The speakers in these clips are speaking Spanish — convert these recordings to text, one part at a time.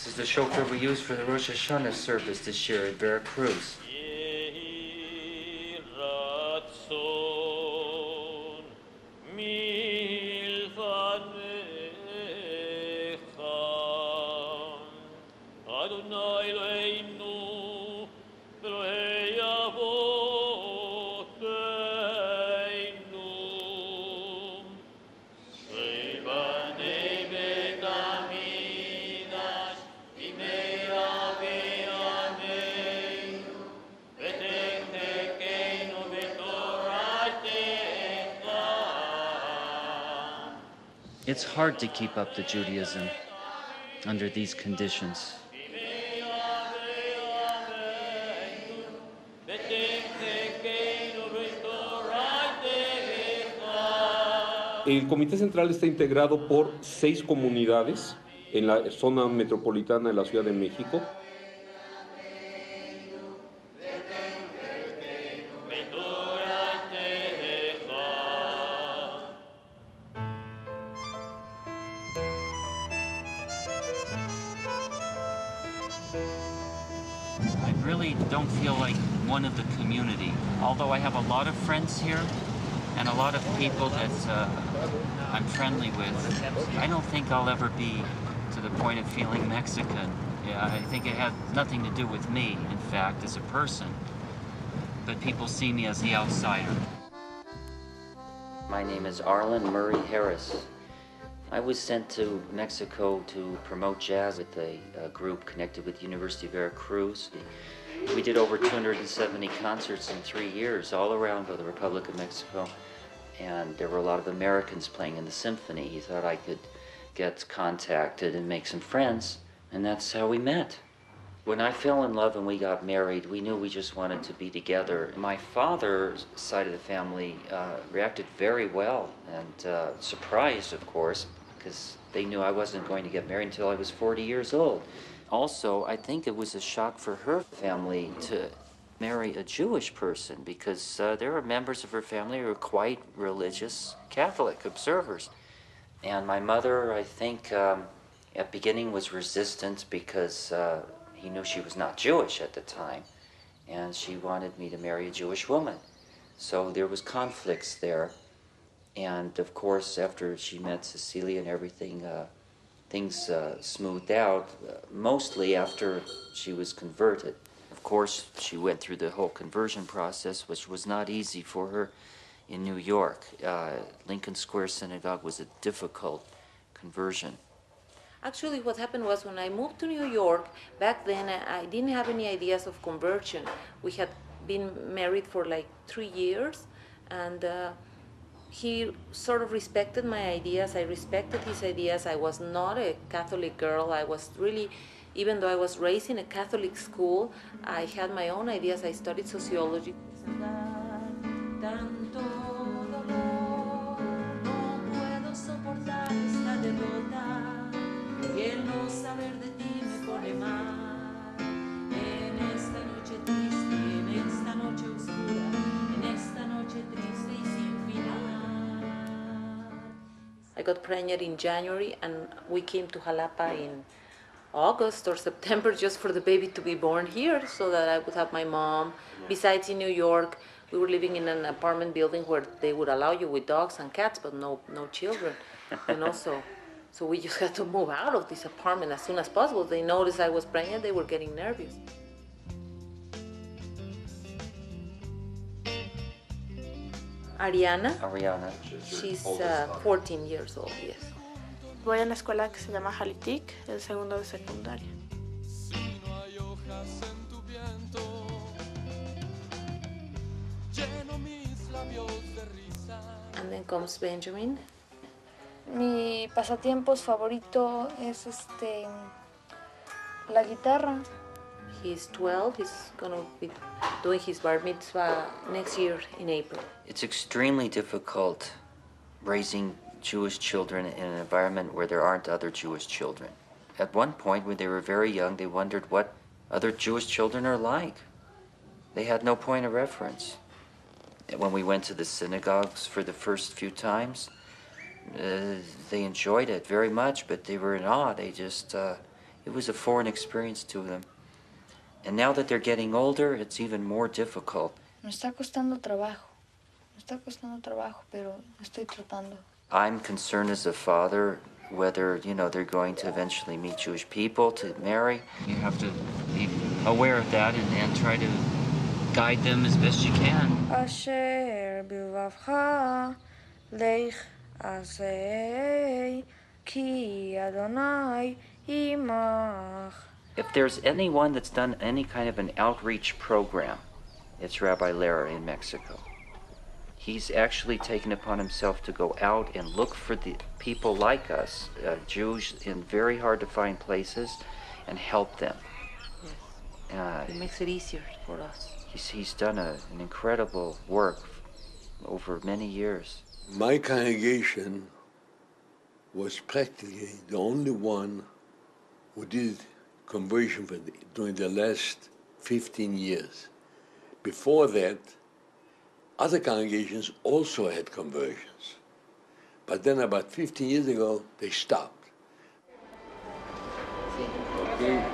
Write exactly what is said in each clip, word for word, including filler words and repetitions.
This is the chauffeur we used for the Rosh Hashanah service this year at Veracruz. It's hard to keep up the Judaism under these conditions. El Comité Central está integrado por seis comunidades en la zona metropolitana de la Ciudad de México. I really don't feel like one of the community, although I have a lot of friends here and a lot of people that uh, I'm friendly with. I don't think I'll ever be to the point of feeling Mexican. Yeah, I think it had nothing to do with me, in fact, as a person, but people see me as the outsider. My name is Arlen Murray Harris. I was sent to Mexico to promote jazz with a, a group connected with University of Veracruz. We did over two hundred seventy concerts in three years all around the Republic of Mexico. And there were a lot of Americans playing in the symphony. He thought I could get contacted and make some friends, and that's how we met. When I fell in love and we got married, we knew we just wanted to be together. My father's side of the family uh, reacted very well and uh, surprised, of course, because they knew I wasn't going to get married until I was forty years old. Also, I think it was a shock for her family to marry a Jewish person because uh, there are members of her family who are quite religious Catholic observers. And my mother, I think, um, at beginning was resistant because uh, he knew she was not Jewish at the time, and she wanted me to marry a Jewish woman. So there was conflicts there. And of course, after she met Cecilia and everything, uh, things uh, smoothed out, uh, mostly after she was converted. Of course, she went through the whole conversion process, which was not easy for her in New York. Uh, Lincoln Square Synagogue was a difficult conversion. Actually, what happened was when I moved to New York, back then I, I didn't have any ideas of conversion. We had been married for like three years, and uh, he sort of respected my ideas. I respected his ideas. I was not a Catholic girl. I was really, even though I was raised in a Catholic school, I had my own ideas. I studied sociology. I got pregnant in January, and we came to Jalapa in August or September just for the baby to be born here so that I would have my mom. Besides, in New York, we were living in an apartment building where they would allow you with dogs and cats, but no no children, you know, so, so we just had to move out of this apartment as soon as possible. They noticed I was pregnant, they were getting nervous. Ariana. Ariana. She's uh, fourteen years old, yes. Voy a una escuela que se llama Jalitic, el segundo de secundaria. And then comes Benjamin. Mi pasatiempos favorito es este la guitarra. He's twelve. He's going to be doing his bar mitzvah next year in April. It's extremely difficult raising Jewish children in an environment where there aren't other Jewish children. At one point, when they were very young, they wondered what other Jewish children are like. They had no point of reference. When we went to the synagogues for the first few times, uh, they enjoyed it very much, but they were in awe. They just, uh, It was a foreign experience to them. And now that they're getting older, it's even more difficult. Me está costando trabajo, me está costando trabajo, pero estoy tratando. I'm concerned as a father whether, you know, they're going to eventually meet Jewish people to marry. You have to be aware of that and, and try to guide them as best you can. Asher bilvavcha leich azei ki Adonai imach. If there's anyone that's done any kind of an outreach program, it's Rabbi Lara in Mexico. He's actually taken upon himself to go out and look for the people like us, uh, Jews in very hard to find places, and help them. Yes. Uh, It makes it easier for us. he's, he's done a, an incredible work over many years. My congregation was practically the only one who did conversion for the, during the last fifteen years. Before that, other congregations also had conversions. But then about fifteen years ago, they stopped. Okay.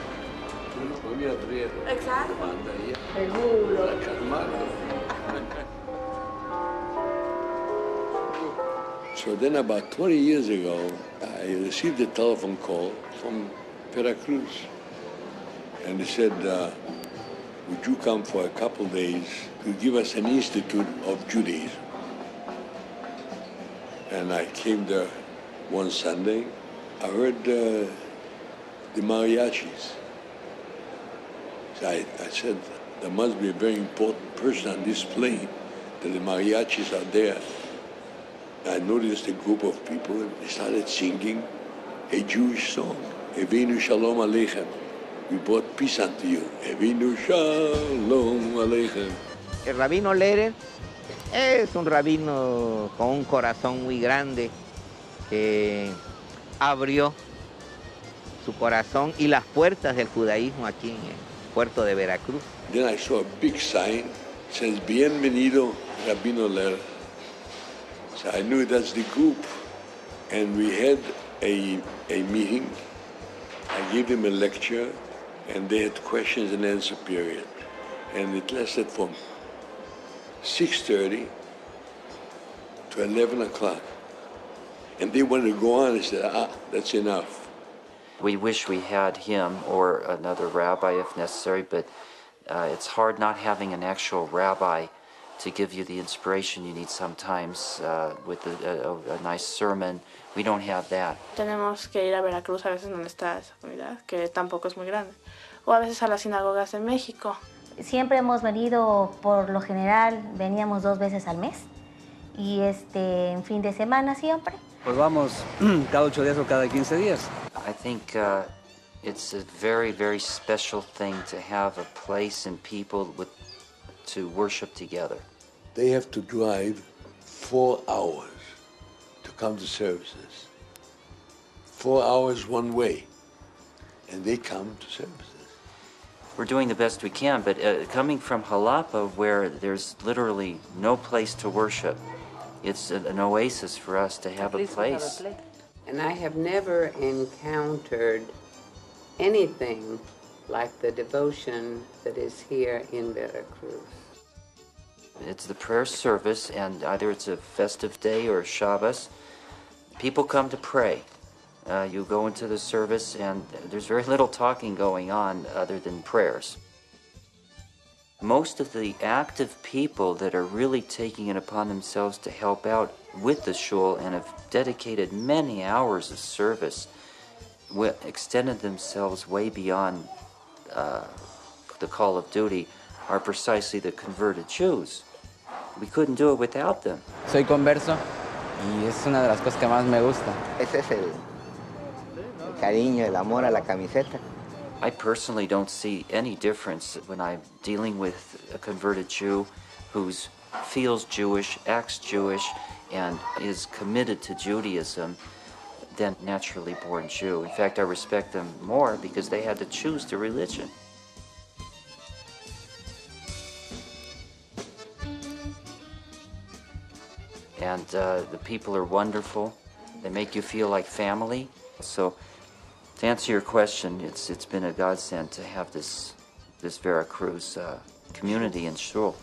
So then about twenty years ago, I received a telephone call from Veracruz. And they said, uh, would you come for a couple days to give us an institute of Judaism? And I came there one Sunday. I heard uh, the mariachis. So I, I said, there must be a very important person on this plane that the mariachis are there. I noticed a group of people, and they started singing a Jewish song, Evinu Shalom Aleichem. We brought peace unto you. Evinu Shalom Aleichem. El rabino Lehrer es un rabino con un corazón muy grande que abrió su corazón y las puertas del judaísmo aquí en el puerto de Veracruz. Then I saw a big sign, says Bienvenido Rabino Lehrer. So I knew that's the group. And we had a, a meeting. I gave them a lecture, and they had questions and answer period. And it lasted from six thirty to eleven o'clock. And they wanted to go on. I said, ah, that's enough. We wish we had him or another rabbi if necessary, but uh, it's hard not having an actual rabbi to give you the inspiration you need sometimes uh, with a, a, a nice sermon. We don't have that. Tenemos que ir a Veracruz a veces donde está esa comunidad, que tampoco es muy grande. O a veces a las sinagogas de México. Siempre hemos venido, por lo general, veníamos dos veces al mes. Y este, en fin de semana siempre. Pues vamos cada ocho días o cada quince días. I think uh, it's a very, very special thing to have a place and people with, to worship together. They have to drive four hours to come to services. Four hours one way, and they come to services. We're doing the best we can, but uh, coming from Jalapa, where there's literally no place to worship, it's an, an oasis for us to have a place. And I have never encountered anything like the devotion that is here in Veracruz. It's the prayer service, and either it's a festive day or Shabbos. People come to pray. Uh, you go into the service, and there's very little talking going on other than prayers. Most of the active people that are really taking it upon themselves to help out with the shul and have dedicated many hours of service, extended themselves way beyond uh, the call of duty, are precisely the converted Jews. We couldn't do it without them. Soy converso y es una de las cosas que más me gusta. Ese es el, el cariño, el amor a la camiseta. I personally don't see any difference when I'm dealing with a converted Jew who feels Jewish, acts Jewish, and is committed to Judaism than a naturally born Jew. In fact, I respect them more because they had to choose the religion. And uh, the people are wonderful. They make you feel like family. So To answer your question, it's it's been a godsend to have this this Veracruz uh, community in Xul.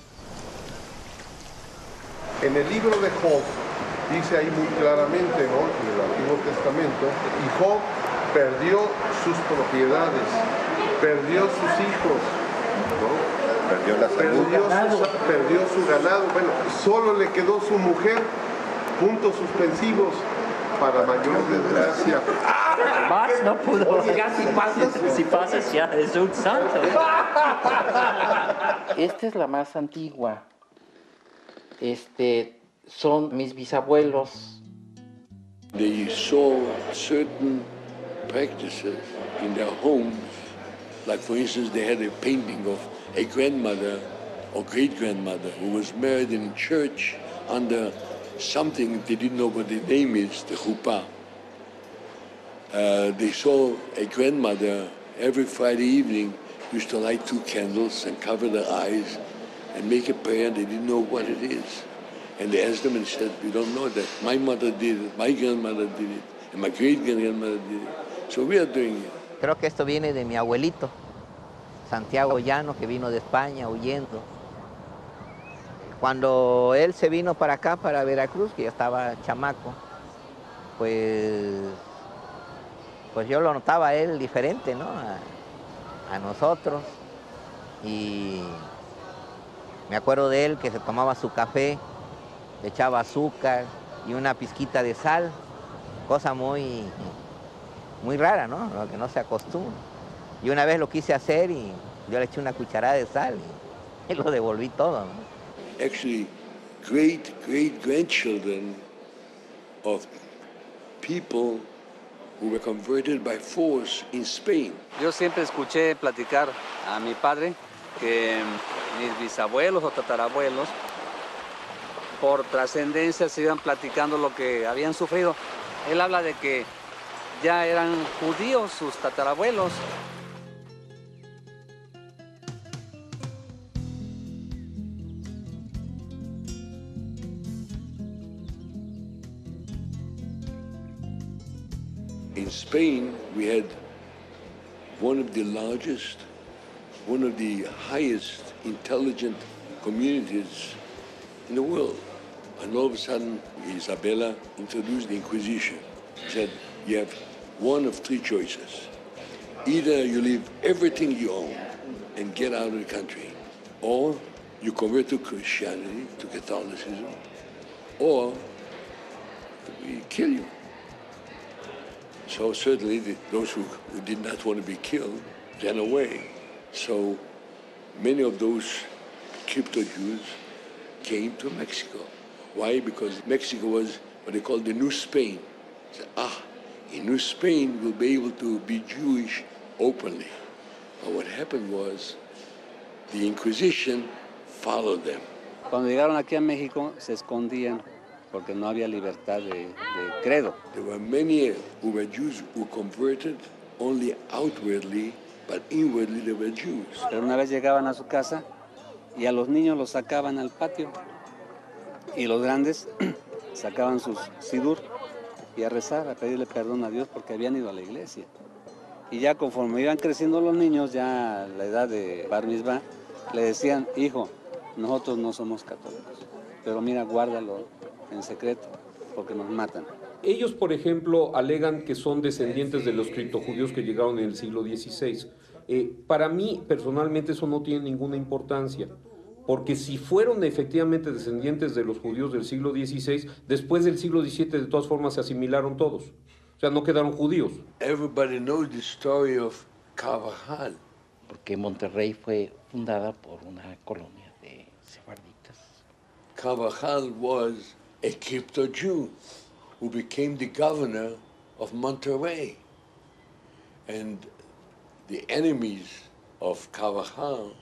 En el libro de Job dice ahí muy claramente, ¿no?, en el Antiguo Testamento, y Job perdió sus propiedades, perdió sus hijos, ¿no? Perdió la salud. Perdió su, perdió su ganado. Bueno, solo le quedó su mujer, puntos suspensivos, para mayor desgracia. Más no pudo. Si pasas, si pasas ya es un santo. Esta es la más antigua. Este, son mis bisabuelos. They saw certain practices in their homes, like for instance they had a painting of a grandmother or great-grandmother who was married in church under something they didn't know what the name is, the chuppah. Uh, they saw a grandmother every Friday evening used to light two candles and cover their eyes and make a prayer. They didn't know what it is. And they asked them and said, we don't know that. My mother did it, my grandmother did it, and my great-grandmother did it. So we are doing it. Creo que esto viene de mi abuelito, Santiago Llano, que vino de España huyendo. Cuando él se vino para acá, para Veracruz, que yo estaba chamaco, pues, pues yo lo notaba a él diferente, ¿no?, a, a nosotros. Y me acuerdo de él que se tomaba su café, le echaba azúcar y una pizquita de sal, cosa muy, muy rara, ¿no?, lo que no se acostumbra. Y una vez lo quise hacer y yo le eché una cucharada de sal y, y lo devolví todo, ¿no? Actually, great, great grandchildren of people who were converted by force in Spain. Yo siempre escuché platicar a mi padre que mis bisabuelos o tatarabuelos, por trascendencia, se iban platicando lo que habían sufrido. Él habla de que ya eran judíos sus tatarabuelos. In Spain, we had one of the largest, one of the highest intelligent communities in the world. And all of a sudden, Isabella introduced the Inquisition. She said, you have one of three choices. Either you leave everything you own and get out of the country, or you convert to Christianity, to Catholicism, or we kill you. So certainly the, those who, who did not want to be killed ran away. So many of those crypto Jews came to Mexico. Why? Because Mexico was what they called the New Spain. So, ah, in New Spain we'll be able to be Jewish openly. But what happened was the Inquisition followed them. Cuando llegaron aquí a México se escondían porque no había libertad de, de credo. There were many who were Jews who converted only outwardly, but inwardly they were Jews. Pero una vez llegaban a su casa y a los niños los sacaban al patio y los grandes sacaban sus sidur y a rezar, a pedirle perdón a Dios porque habían ido a la iglesia. Y ya conforme iban creciendo los niños, ya a la edad de Bar Mitzvah, le decían, hijo, nosotros no somos católicos, pero mira, guárdalo en secreto, porque nos matan. Ellos, por ejemplo, alegan que son descendientes de los criptojudíos que llegaron en el siglo dieciséis. Eh, para mí, personalmente, eso no tiene ninguna importancia, porque si fueron efectivamente descendientes de los judíos del siglo dieciséis, después del siglo diecisiete, de todas formas, se asimilaron todos. O sea, no quedaron judíos. Everybody knows the story of Carvajal. Porque Monterrey fue fundada por una colonia de sefarditas. Carvajal was a crypto Jew who became the governor of Monterrey. And the enemies of Carvajal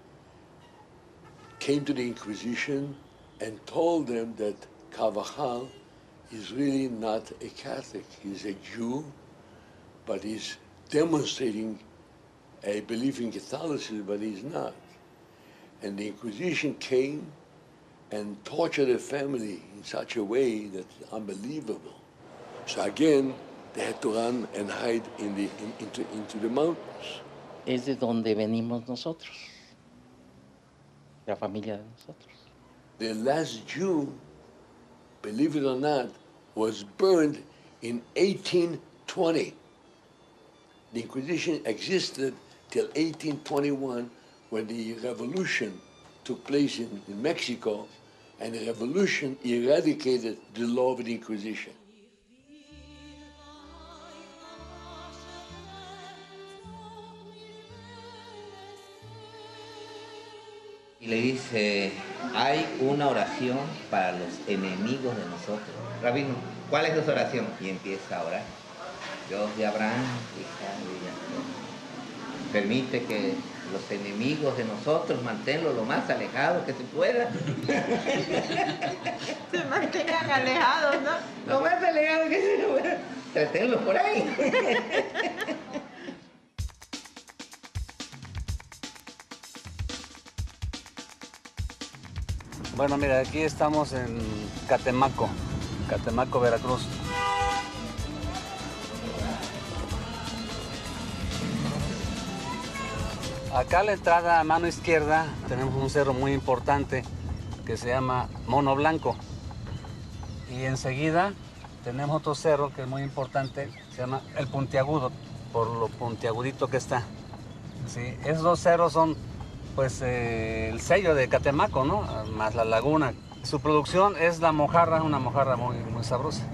came to the Inquisition and told them that Carvajal is really not a Catholic. He's a Jew, but he's demonstrating a belief in Catholicism, but he's not. And the Inquisition came and tortured the family in such a way that's unbelievable. So again, they had to run and hide in the, in, into, into the mountains. Es de donde venimos nosotros, la familia de nosotros. The last Jew, believe it or not, was burned in eighteen twenty. The Inquisition existed till eighteen twenty-one, when the revolution took place in, in Mexico, and the revolution eradicated the law of the Inquisition. Y le dice, hay una oración para los enemigos de nosotros. Rabino, ¿cuál es esa oración? Y empieza a orar. Dios de Abraham, Isaac y Jacob, permite que los enemigos de nosotros manténlos lo más alejados que se pueda. Se mantengan alejados, ¿no? Lo más alejados que se pueda. Traténlos por ahí. Bueno, mira, aquí estamos en Catemaco, Catemaco, Veracruz. Acá a la entrada a mano izquierda tenemos un cerro muy importante que se llama Mono Blanco. Y enseguida tenemos otro cerro que es muy importante, se llama El Puntiagudo, por lo puntiagudito que está. Sí, esos dos cerros son pues eh, el sello de Catemaco, ¿no? Más la laguna. Su producción es la mojarra, una mojarra muy, muy sabrosa,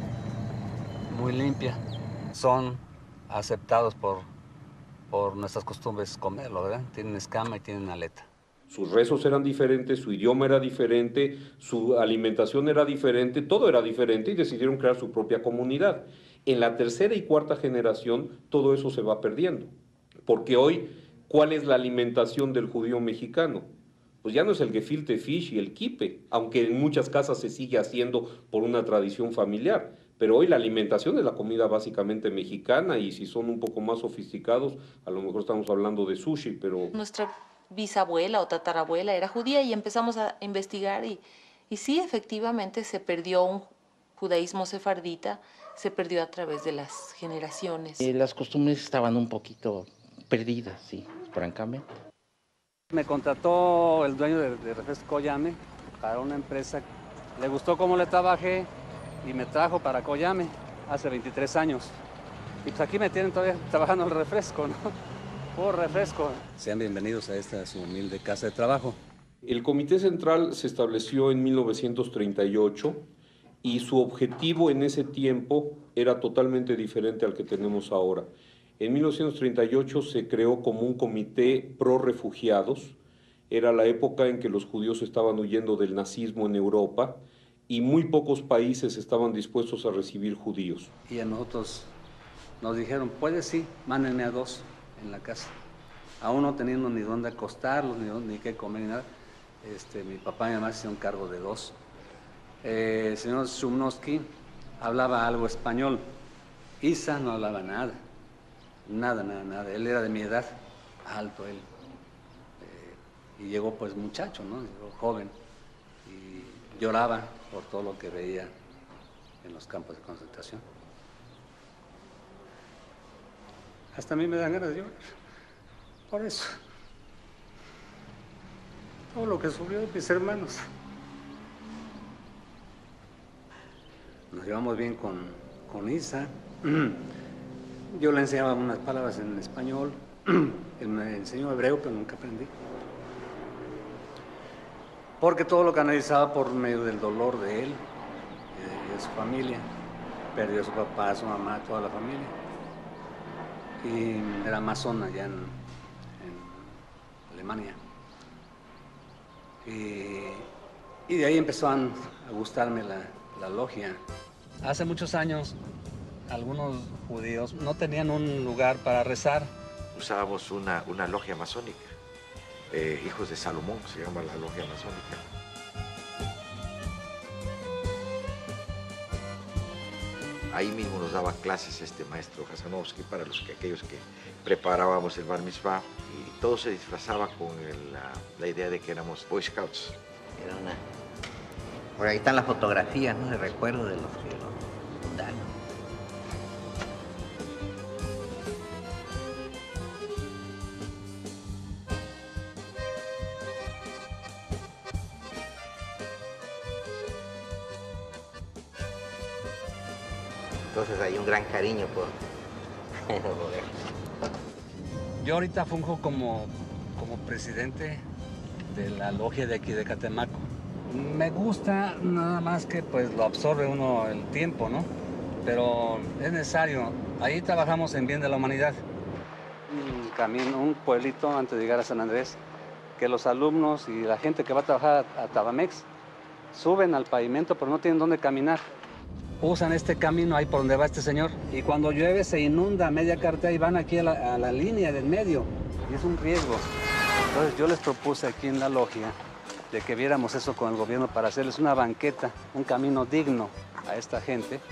muy limpia. Son aceptados por, por nuestras costumbres comerlo, ¿verdad? Tienen escama y tienen aleta. Sus rezos eran diferentes, su idioma era diferente, su alimentación era diferente, todo era diferente y decidieron crear su propia comunidad. En la tercera y cuarta generación todo eso se va perdiendo, porque hoy, ¿cuál es la alimentación del judío mexicano? Pues ya no es el gefilte fish y el kipe, aunque en muchas casas se sigue haciendo por una tradición familiar. Pero hoy la alimentación es la comida básicamente mexicana y si son un poco más sofisticados, a lo mejor estamos hablando de sushi, pero... Nuestra bisabuela o tatarabuela era judía y empezamos a investigar y, y sí, efectivamente se perdió un judaísmo sefardita, se perdió a través de las generaciones. Eh, las costumbres estaban un poquito perdidas, sí, francamente. Me contrató el dueño de, de Refresco Coyame para una empresa. Le gustó cómo le trabajé y me trajo para Coyame hace veintitrés años. Y pues aquí me tienen todavía trabajando el refresco, ¿no? Por refresco. Sean bienvenidos a esta su humilde casa de trabajo. El Comité Central se estableció en mil novecientos treinta y ocho y su objetivo en ese tiempo era totalmente diferente al que tenemos ahora. En mil novecientos treinta y ocho se creó como un comité pro refugiados. Era la época en que los judíos estaban huyendo del nazismo en Europa y muy pocos países estaban dispuestos a recibir judíos. Y a nosotros nos dijeron, puede sí, mándenme a dos en la casa. Aún no teniendo ni dónde acostarlos, ni, dónde, ni qué comer, ni nada. Este, mi papá y mi mamá se hicieron cargo de dos. Eh, el señor Shumnowski hablaba algo español. Isa no hablaba nada. Nada, nada, nada. Él era de mi edad, alto él. Eh, y llegó pues muchacho, ¿no? Llegó joven. Y lloraba por todo lo que veía en los campos de concentración. Hasta a mí me dan ganas de llorar. Por eso. Todo lo que sufrió de mis hermanos. Nos llevamos bien con, con Isa. Yo le enseñaba unas palabras en español. Él me enseñó hebreo, pero nunca aprendí. Porque todo lo canalizaba por medio del dolor de él y de su familia. Perdió a su papá, a su mamá, a toda la familia. Y era masón allá en, en Alemania. Y, y de ahí empezó a, a gustarme la, la logia. Hace muchos años, algunos judíos no tenían un lugar para rezar. Usábamos una, una logia masónica, eh, Hijos de Salomón, se llama la logia masónica. Ahí mismo nos daba clases este maestro Hasanovsky para los que, aquellos que preparábamos el Bar Mitzvah y todo se disfrazaba con el, la, la idea de que éramos Boy Scouts. Era una... Por ahí están las fotografías, ¿no? De recuerdo de los que lo fundaron. entonces hay un gran cariño por... Yo ahorita funjo como, como presidente de la logia de aquí de Catemaco. Me gusta nada más que pues lo absorbe uno el tiempo, ¿no? Pero es necesario. Ahí trabajamos en bien de la humanidad. Un camino, un pueblito antes de llegar a San Andrés, que los alumnos y la gente que va a trabajar a, a Tabamex suben al pavimento pero no tienen dónde caminar. Usan este camino ahí por donde va este señor y cuando llueve se inunda media carretera y van aquí a la, a la línea del medio y es un riesgo. Entonces yo les propuse aquí en la logia de que viéramos eso con el gobierno para hacerles una banqueta, un camino digno a esta gente.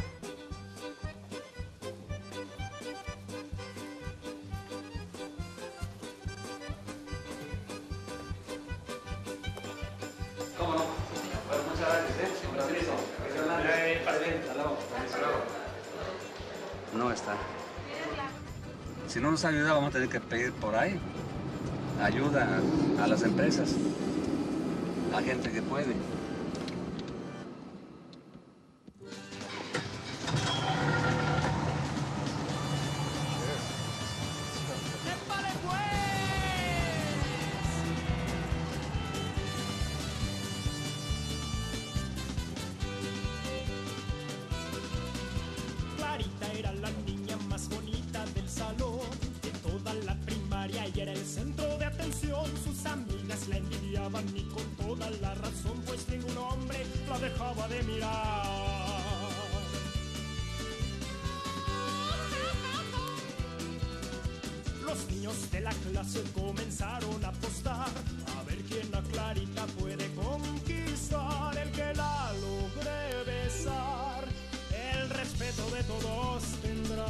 ¿Cómo no? Bueno, muchas gracias, ¿eh? Con permiso. No está. Si no nos ayuda, vamos a tener que pedir por ahí ayuda a las empresas, a gente que puede. Clarita era la niña más bonita del salón de toda la primaria y era el centro de atención. Sus amigas la envidiaban y con toda la razón, pues ningún hombre la dejaba de mirar. Los niños de la clase comenzaron a apostar a ver quién a Clarita puede conquistar. El que la logre besar, el respeto de todos tendrá.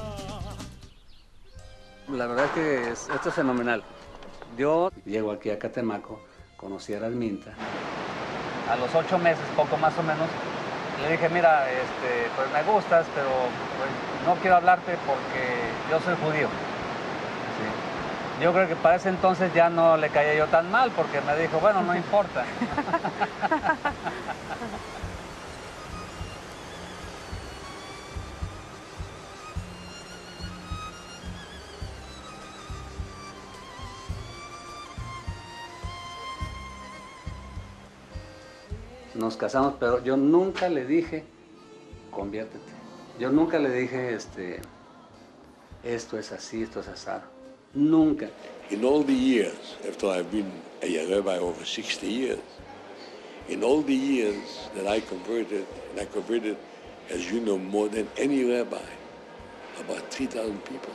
La verdad es que es, esto es fenomenal. Yo llego aquí a Catemaco, conocí a Erasminta. A los ocho meses, poco más o menos, le dije, mira, este, pues me gustas, pero pues, no quiero hablarte porque yo soy judío. Sí. Yo creo que para ese entonces ya no le caía yo tan mal, porque me dijo, bueno, no importa. Nos casamos, pero yo nunca le dije, conviértete. Yo nunca le dije, este, esto es así, esto es asado. Nunca. In all the years, after I've been a rabbi over sixty years, in all the years that I converted, and I converted, as you know, more than any rabbi, about three thousand people.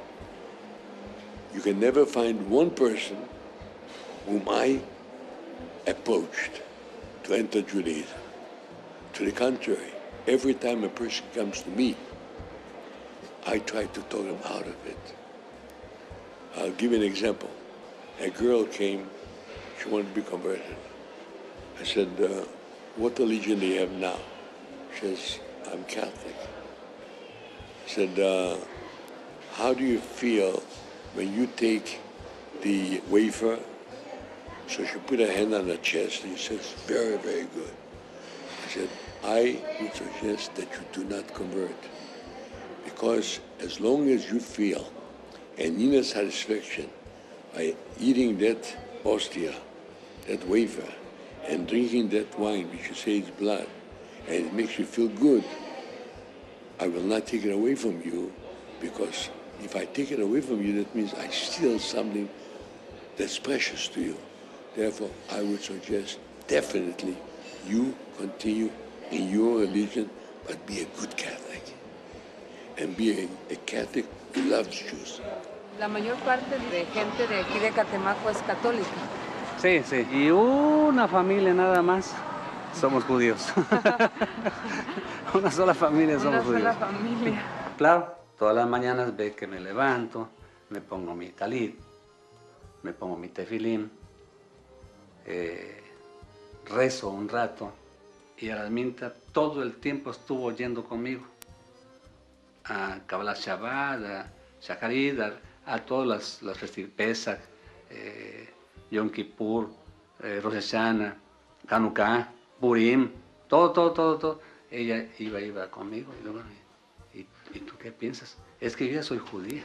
You can never find one person whom I approached to enter Judaism. To the contrary, every time a person comes to me, I try to talk him out of it. I'll give you an example. A girl came, she wanted to be converted. I said, uh, what religion do you have now? She says, I'm Catholic. I said, uh, how do you feel when you take the wafer? So she put her hand on her chest and she says, very, very good. I said, I would suggest that you do not convert. Because as long as you feel an inner satisfaction by eating that ostia, that wafer, and drinking that wine, which you say is blood, and it makes you feel good, I will not take it away from you, because if I take it away from you, that means I steal something that's precious to you. Therefore, I would suggest definitely you continue in your religion, but be a good Catholic. And be a, a Catholic who loves Jews. La mayor parte de gente de aquí de Catemaco es católica. Sí, sí. Y una familia nada más somos judíos. Una sola familia somos judíos. Una sola familia. Claro, todas las mañanas ve que me levanto, me pongo mi talit, me pongo mi tefilín, eh, rezo un rato y Erasminta todo el tiempo estuvo yendo conmigo a Kabbalah Shabbat, a Shacharit, a, a todas las, las festividades, Pesach, eh, Yom Kippur, eh, Rosh Hashanah, Hanukkah, Purim, todo, todo, todo, todo. Ella iba, iba conmigo y, luego, y, ¿Y tú qué piensas? Es que yo ya soy judía.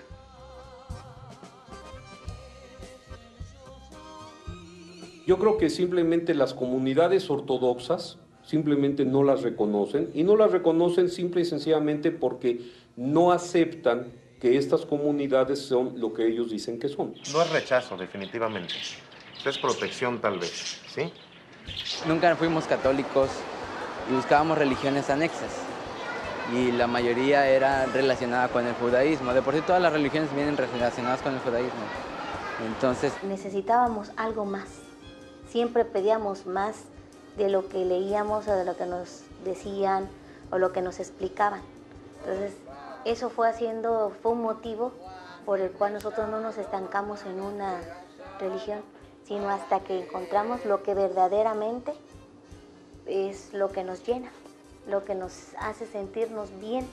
Yo creo que simplemente las comunidades ortodoxas simplemente no las reconocen, y no las reconocen simple y sencillamente porque no aceptan que estas comunidades son lo que ellos dicen que son. No es rechazo, definitivamente. Es protección, tal vez, ¿sí? Nunca fuimos católicos y buscábamos religiones anexas. Y la mayoría era relacionada con el judaísmo. De por sí todas las religiones vienen relacionadas con el judaísmo. Entonces necesitábamos algo más. Siempre pedíamos más de lo que leíamos o de lo que nos decían o lo que nos explicaban. Entonces eso fue haciendo, fue un motivo por el cual nosotros no nos estancamos en una religión, sino hasta que encontramos lo que verdaderamente es lo que nos llena, lo que nos hace sentirnos bien.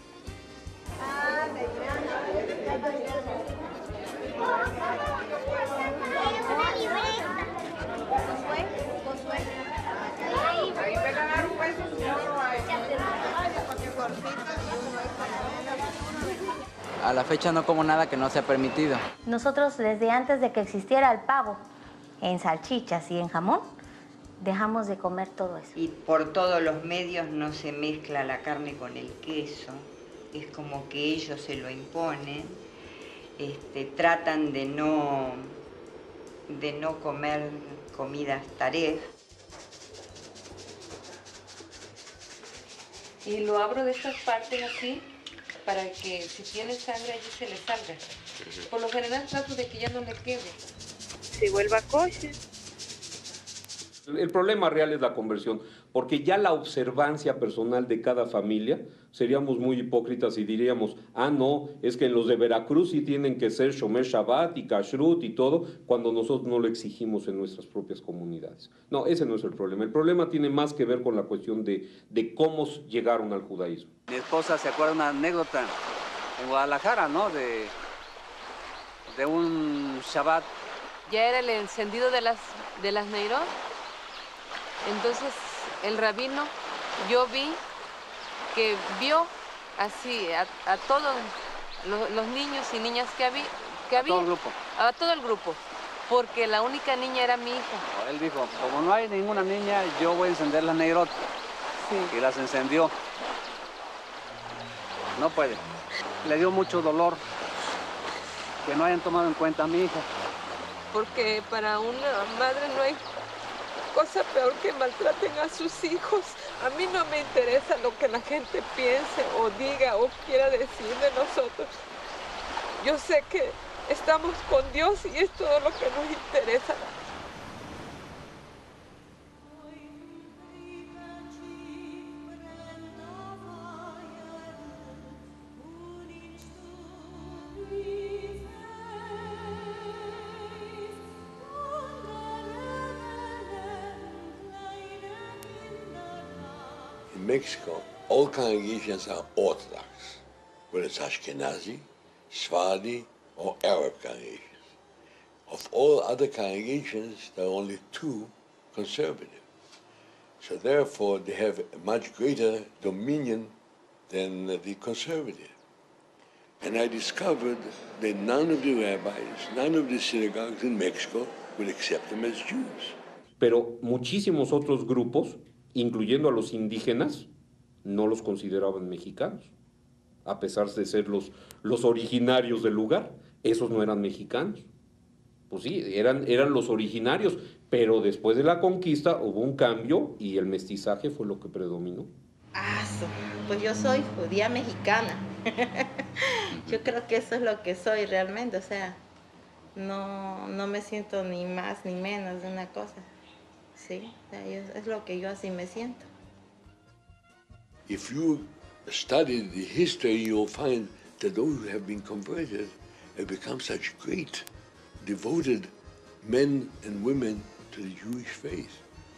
a la fecha no como nada que no sea permitido. Nosotros desde antes de que existiera el pavo, en salchichas y en jamón, dejamos de comer todo eso. Y por todos los medios no se mezcla la carne con el queso, es como que ellos se lo imponen, este, tratan de no, de no comer comidas taref. Y lo abro de estas partes así, para que si tiene sangre allí se le salga. Por lo general trato de que ya no le quede. Se vuelva kosher. El problema real es la conversión, porque ya la observancia personal de cada familia, seríamos muy hipócritas y diríamos, ah, no, es que en los de Veracruz sí tienen que ser Shomer Shabbat y Kashrut y todo, cuando nosotros no lo exigimos en nuestras propias comunidades. No, ese no es el problema. El problema tiene más que ver con la cuestión de, de cómo llegaron al judaísmo. Mi esposa se acuerda una anécdota en Guadalajara, ¿no? De, de un Shabbat. Ya era el encendido de las, de las Neirot. Entonces el rabino, yo vi que vio así a, a todos los, los niños y niñas que había, que había, a todo el grupo, a todo el grupo, porque la única niña era mi hija. Él dijo, como no hay ninguna niña, yo voy a encender las Neirot. Sí. Y las encendió. No puede. Le dio mucho dolor que no hayan tomado en cuenta a mi hija. Porque para una madre no hay cosa peor que maltraten a sus hijos. A mí no me interesa lo que la gente piense o diga o quiera decir de nosotros. Yo sé que estamos con Dios y es todo lo que nos interesa. In Mexico, all congregations are Orthodox, whether it's Ashkenazi, Sephardi, or Arab congregations. Of all other congregations, there are only two conservative. So therefore, they have a much greater dominion than the conservative. And I discovered that none of the rabbis, none of the synagogues in Mexico would accept them as Jews. Pero muchísimos otros grupos, incluyendo a los indígenas, no los consideraban mexicanos, a pesar de ser los, los originarios del lugar. Esos no eran mexicanos. Pues sí, eran, eran los originarios, pero después de la conquista hubo un cambio y el mestizaje fue lo que predominó. Ah, pues yo soy judía mexicana. Yo creo que eso es lo que soy realmente, o sea, no, no me siento ni más ni menos de una cosa. Sí, es lo que yo así me siento. If you study the history, you'll find that those who have been converted have become such great, devoted men and women to the Jewish faith.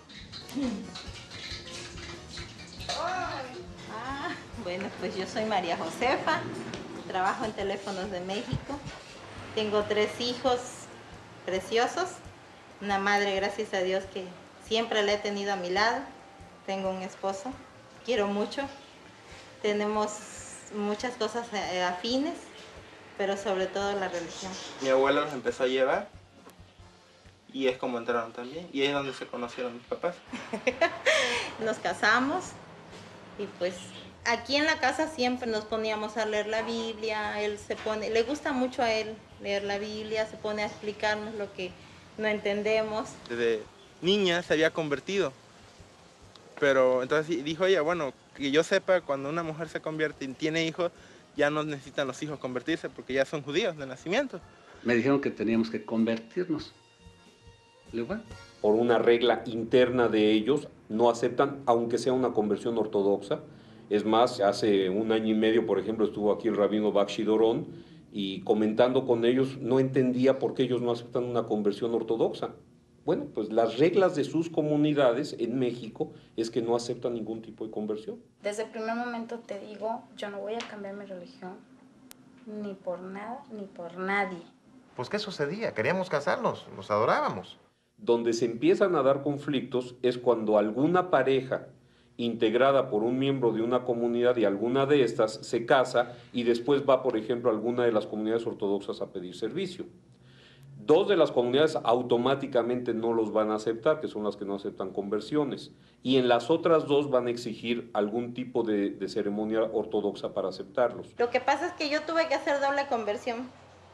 Ah, bueno, pues yo soy María Josefa, trabajo en Teléfonos de México, tengo tres hijos preciosos, una madre, gracias a Dios, que siempre la he tenido a mi lado. Tengo un esposo, quiero mucho. Tenemos muchas cosas eh, afines, pero sobre todo la religión. Mi abuela los empezó a llevar y es como entraron también. Y ahí es donde se conocieron mis papás. Nos casamos y pues aquí en la casa siempre nos poníamos a leer la Biblia. Él se pone, le gusta mucho a él leer la Biblia, se pone a explicarnos lo que no entendemos. Desde niña se había convertido, pero entonces dijo ella, bueno, que yo sepa, cuando una mujer se convierte y tiene hijos, ya no necesitan los hijos convertirse porque ya son judíos de nacimiento. Me dijeron que teníamos que convertirnos. Le digo, bueno. Por una regla interna de ellos, no aceptan, aunque sea una conversión ortodoxa. Es más, hace un año y medio, por ejemplo, estuvo aquí el rabino Bakshi Doron y comentando con ellos, no entendía por qué ellos no aceptan una conversión ortodoxa. Bueno, pues las reglas de sus comunidades en México es que no aceptan ningún tipo de conversión. Desde el primer momento te digo, yo no voy a cambiar mi religión, ni por nada, ni por nadie. Pues, ¿qué sucedía? Queríamos casarnos, nos adorábamos. Donde se empiezan a dar conflictos es cuando alguna pareja integrada por un miembro de una comunidad y alguna de estas se casa y después va, por ejemplo, a alguna de las comunidades ortodoxas a pedir servicio. Dos de las comunidades automáticamente no los van a aceptar, que son las que no aceptan conversiones, y en las otras dos van a exigir algún tipo de, de ceremonia ortodoxa para aceptarlos. Lo que pasa es que yo tuve que hacer doble conversión.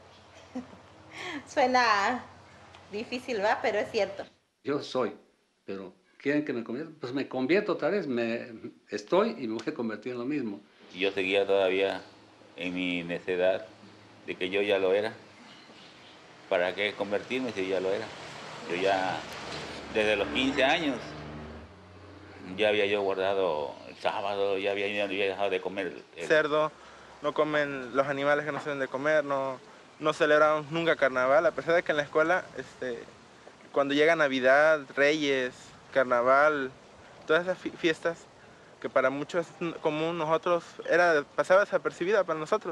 Suena difícil, ¿va? Pero es cierto. Yo soy, pero ¿quieren que me convierta? Pues me convierto otra vez, me estoy y me voy a convertir en lo mismo. Y yo seguía todavía en mi necedad de que yo ya lo era. ¿Para qué convertirme si ya lo era? Yo ya, desde los quince años, ya había yo guardado el sábado, ya había, ya había dejado de comer el cerdo, no comen los animales que no se deben de comer, no, no celebramos nunca carnaval, a pesar de que en la escuela, este, cuando llega Navidad, Reyes, Carnaval, todas esas fiestas, que para muchos es común, nosotros, era, pasaba desapercibida para nosotros.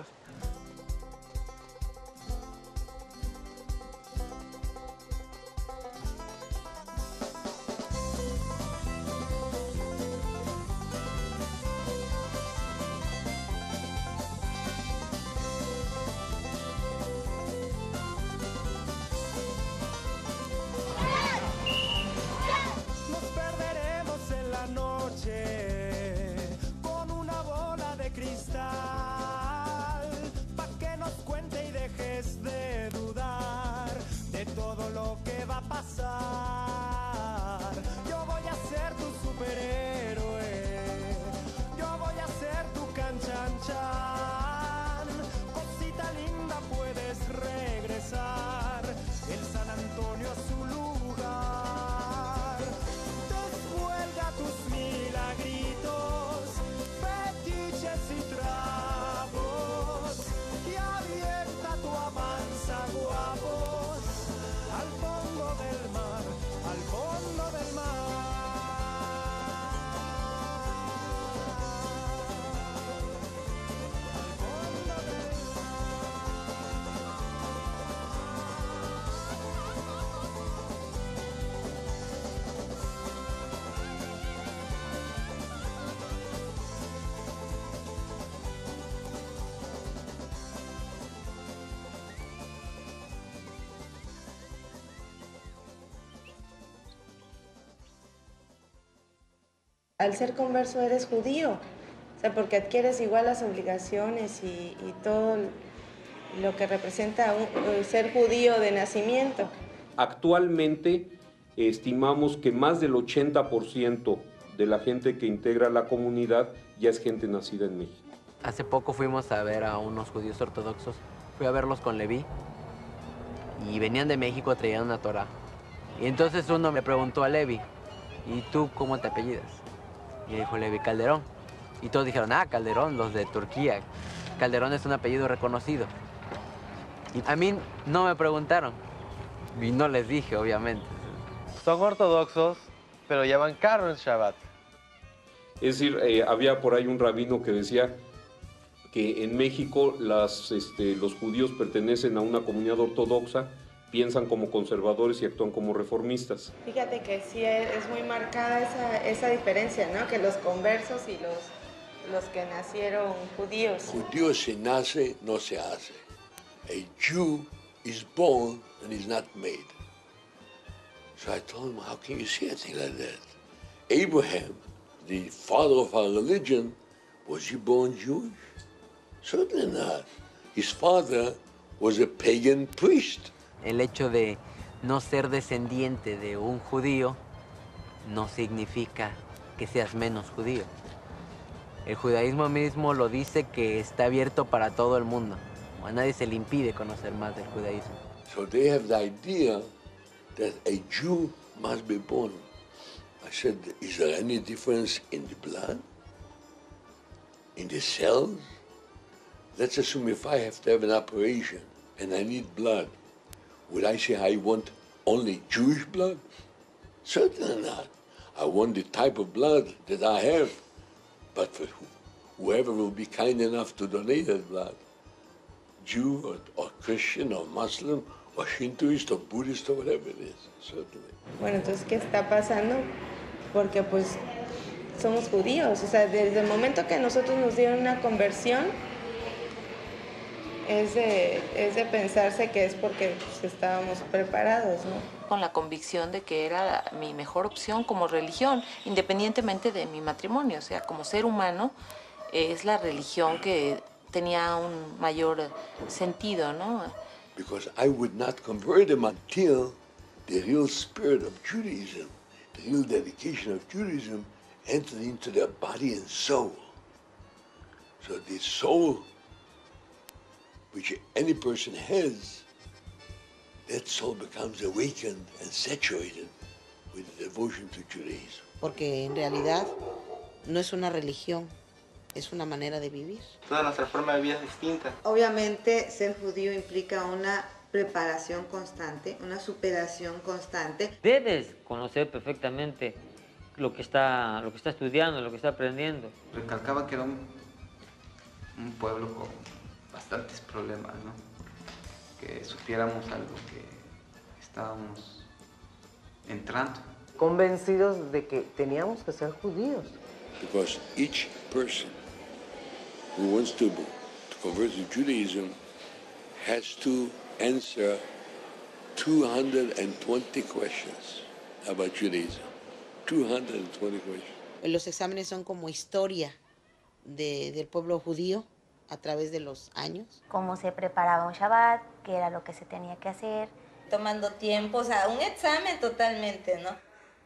Al ser converso eres judío, o sea, porque adquieres igual las obligaciones y, y todo lo que representa un, ser judío de nacimiento. Actualmente estimamos que más del ochenta por ciento de la gente que integra la comunidad ya es gente nacida en México. Hace poco fuimos a ver a unos judíos ortodoxos, fui a verlos con Leví y venían de México, traían una Torah. Y entonces uno me preguntó a Leví, ¿y tú cómo te apellidas? Y dijo Leví, Calderón. Y todos dijeron, ah, Calderón, los de Turquía. Calderón es un apellido reconocido. Y a mí no me preguntaron. Y no les dije, obviamente. Son ortodoxos, pero llevan carro en Shabbat. Es decir, eh, había por ahí un rabino que decía que en México las, este, los judíos pertenecen a una comunidad ortodoxa, piensan como conservadores y actúan como reformistas. Fíjate que sí es muy marcada esa, esa diferencia, ¿no? Que los conversos y los, los que nacieron judíos. Judío se nace, no se hace. A Jew is born and is not made. So I told him, how can you say a thing like that? Abraham, the father of our religion, was he born Jewish? Certainly not. His father was a pagan priest. El hecho de no ser descendiente de un judío no significa que seas menos judío. El judaísmo mismo lo dice que está abierto para todo el mundo. A nadie se le impide conocer más del judaísmo. So they have the idea that a Jew must be born. I said, is there any difference in the blood? In the cells? Let's assume if I have to have an operation and I need blood, would I say I want only Jewish blood? Certainly not. I want the type of blood that I have, but for whoever will be kind enough to donate that blood, Jew or, or Christian or Muslim or Shintoist or Buddhist or whatever it is, certainly. Bueno, entonces, ¿qué está pasando? Porque pues somos judíos, o sea, desde el momento que nosotros nos dieron una conversión, es de, es de pensarse que es porque pues, estábamos preparados, ¿no? Con la convicción de que era mi mejor opción como religión, independientemente de mi matrimonio, o sea, como ser humano, es la religión que tenía un mayor sentido, ¿no? Because I would not convert them until the real spirit of Judaism, the real dedication of Judaism, entered into their body and soul. So the soul, which any person has, that soul becomes awakened and saturated with the devotion to Judaism. Porque en realidad no es una religión, es una manera de vivir. Toda nuestra forma de vida es distinta. Obviamente ser judío implica una preparación constante, una superación constante. Debes conocer perfectamente lo que está, lo que está estudiando, lo que está aprendiendo. Recalcaba que era un, un pueblo con bastantes problemas, ¿no? Que supiéramos a lo que estábamos entrando. Convencidos de que teníamos que ser judíos. Because each person who wants to, to convert to Judaism has to answer two hundred twenty questions about Judaism. two hundred twenty questions. Los exámenes son como historia de, del pueblo judío a través de los años. Cómo se preparaba un Shabbat, qué era lo que se tenía que hacer. Tomando tiempo, o sea, un examen totalmente, ¿no?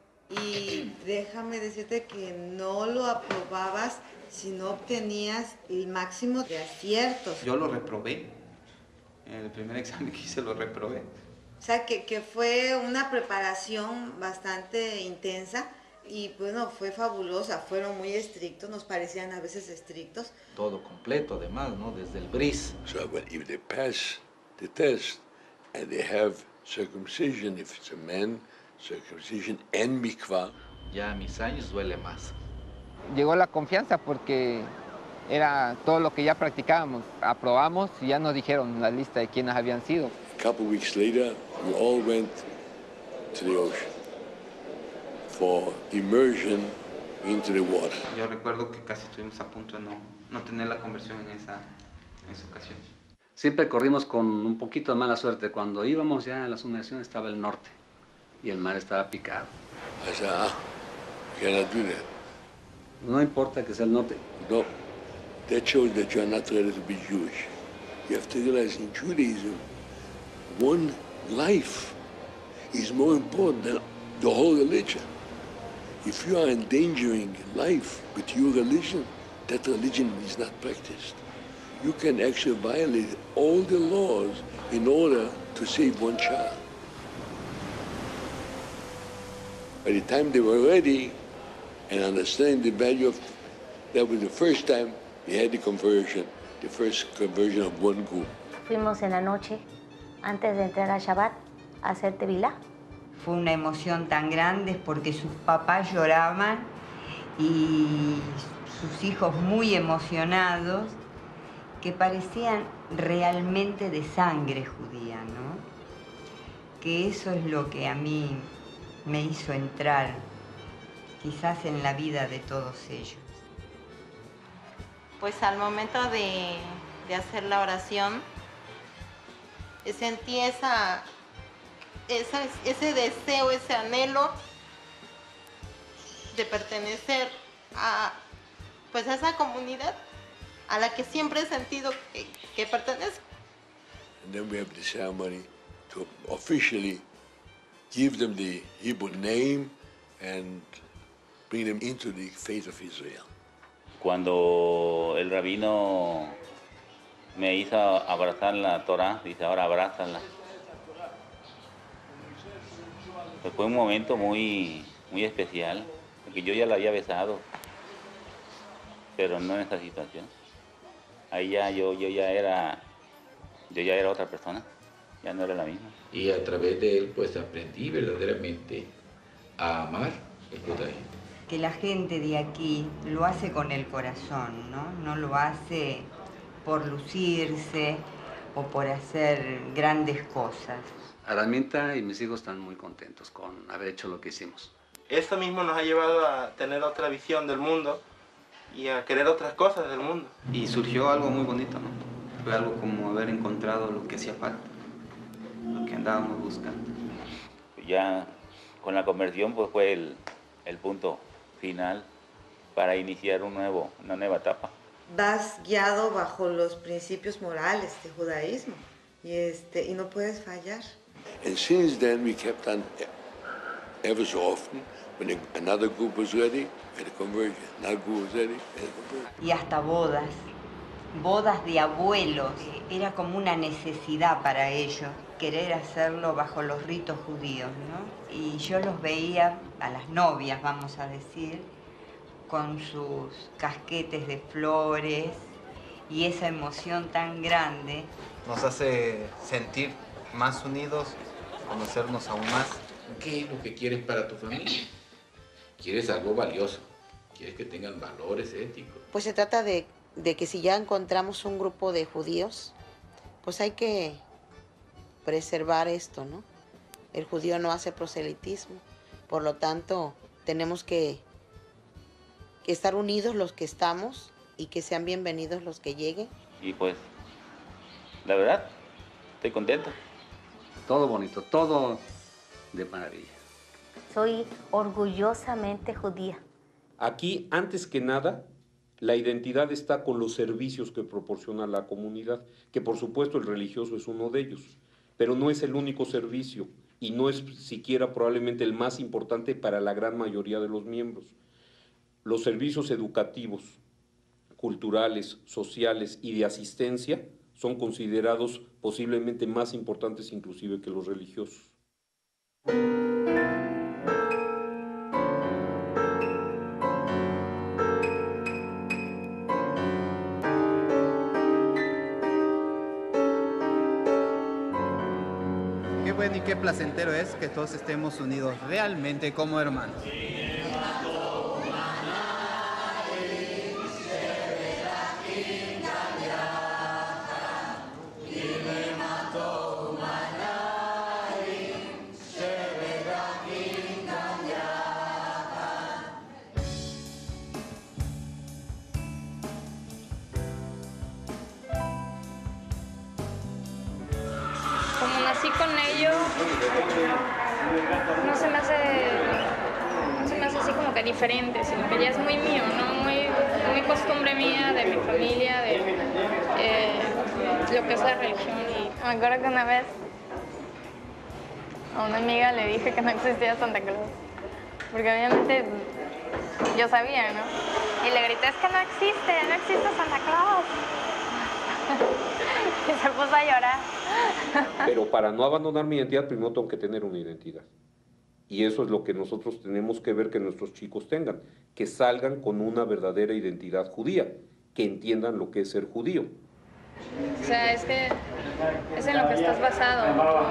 Y déjame decirte que no lo aprobabas si no obtenías el máximo de aciertos. Yo lo reprobé. En el primer examen que hice lo reprobé. O sea, que, que fue una preparación bastante intensa y bueno, fue fabulosa, fueron muy estrictos, nos parecían a veces estrictos. Todo completo además, ¿no? Desde el bris. So when, if they pass the test and they have circumcision, if it's a man, circumcision and mikvah. Ya a mis años duele más. Llegó la confianza porque era todo lo que ya practicábamos. Aprobamos y ya nos dijeron la lista de quienes habían sido. A couple weeks later, we all went to the ocean for immersion into the water. Yo recuerdo que casi estuvimos a punto de no, no tener la conversión en esa, en esa ocasión. Siempre corrimos con un poquito de mala suerte. Cuando íbamos ya en la submersión estaba el norte y el mar estaba picado. I said, ah, you cannot do that. No importa que sea el norte. No, that shows that you are not ready to be Jewish. You have to realize in Judaism, one life is more important than the whole religion. If you are endangering life with your religion, that religion is not practiced. You can actually violate all the laws in order to save one child. By the time they were ready and understanding the value of, that was the first time we had the conversion, the first conversion of one group. Fuimos en la noche, antes de entrar a Shabbat, a hacer tevilá. Fue una emoción tan grande porque sus papás lloraban y sus hijos muy emocionados, que parecían realmente de sangre judía, ¿no? Que eso es lo que a mí me hizo entrar quizás en la vida de todos ellos. pues al momento de, de hacer la oración, sentí esa, esa, ese deseo, ese anhelo de pertenecer a, pues a esa comunidad a la que siempre he sentido que, que pertenezco. And then we have the ceremony to officially give them the Hebrew name and bring them into the faith of Israel. Cuando el rabino me hizo abrazar la Torah, dice, ahora abrázala. Pues fue un momento muy, muy especial, porque yo ya la había besado, pero no en esta situación. Ahí ya yo, yo ya era, yo ya era otra persona, ya no era la misma. Y a través de él pues aprendí verdaderamente a amar el judaísmo. Que la gente de aquí lo hace con el corazón, ¿no? No lo hace por lucirse o por hacer grandes cosas. Araminta y mis hijos están muy contentos con haber hecho lo que hicimos. Eso mismo nos ha llevado a tener otra visión del mundo y a querer otras cosas del mundo. Y surgió algo muy bonito, ¿no? Fue algo como haber encontrado lo que hacía falta, lo que andábamos buscando. Ya con la conversión pues fue el, el punto final para iniciar un nuevo, una nueva etapa. Vas guiado bajo los principios morales del judaísmo y, este, y no puedes fallar. And since then we kept on ever so often, when another group was ready, we had a conversion. Another group was ready, we had a conversion. Y hasta bodas, bodas de abuelos. Era como una necesidad para ellos querer hacerlo bajo los ritos judíos, ¿no? Y yo los veía, a las novias, vamos a decir, con sus casquetes de flores y esa emoción tan grande. Nos hace sentir más unidos, conocernos aún más. ¿Qué es lo que quieres para tu familia? ¿Quieres algo valioso? ¿Quieres que tengan valores éticos? Pues se trata de, de que si ya encontramos un grupo de judíos, pues hay que preservar esto, ¿no? El judío no hace proselitismo, por lo tanto tenemos que, que estar unidos los que estamos y que sean bienvenidos los que lleguen. Y pues, la verdad, estoy contento. Todo bonito, todo de maravilla. Soy orgullosamente judía. Aquí, antes que nada, la identidad está con los servicios que proporciona la comunidad, que por supuesto el religioso es uno de ellos, pero no es el único servicio y no es siquiera probablemente el más importante para la gran mayoría de los miembros. Los servicios educativos, culturales, sociales y de asistencia son considerados posiblemente más importantes inclusive que los religiosos. Qué bueno y qué placentero es que todos estemos unidos realmente como hermanos. Como nací con ello, no se me hace, no se me hace así como que diferente, sino que ya es muy mío, ¿no? Muy, muy costumbre mía, de mi familia, de eh, lo que es la religión. Y me acuerdo que una vez a una amiga le dije que no existía Santa Claus, porque obviamente yo sabía, ¿no? Y le grité, es que no existe, no existe Santa Claus. Y se puso a llorar. Pero para no abandonar mi identidad, primero tengo que tener una identidad. Y eso es lo que nosotros tenemos que ver que nuestros chicos tengan, que salgan con una verdadera identidad judía, que entiendan lo que es ser judío. O sea, es que es en lo que estás basado.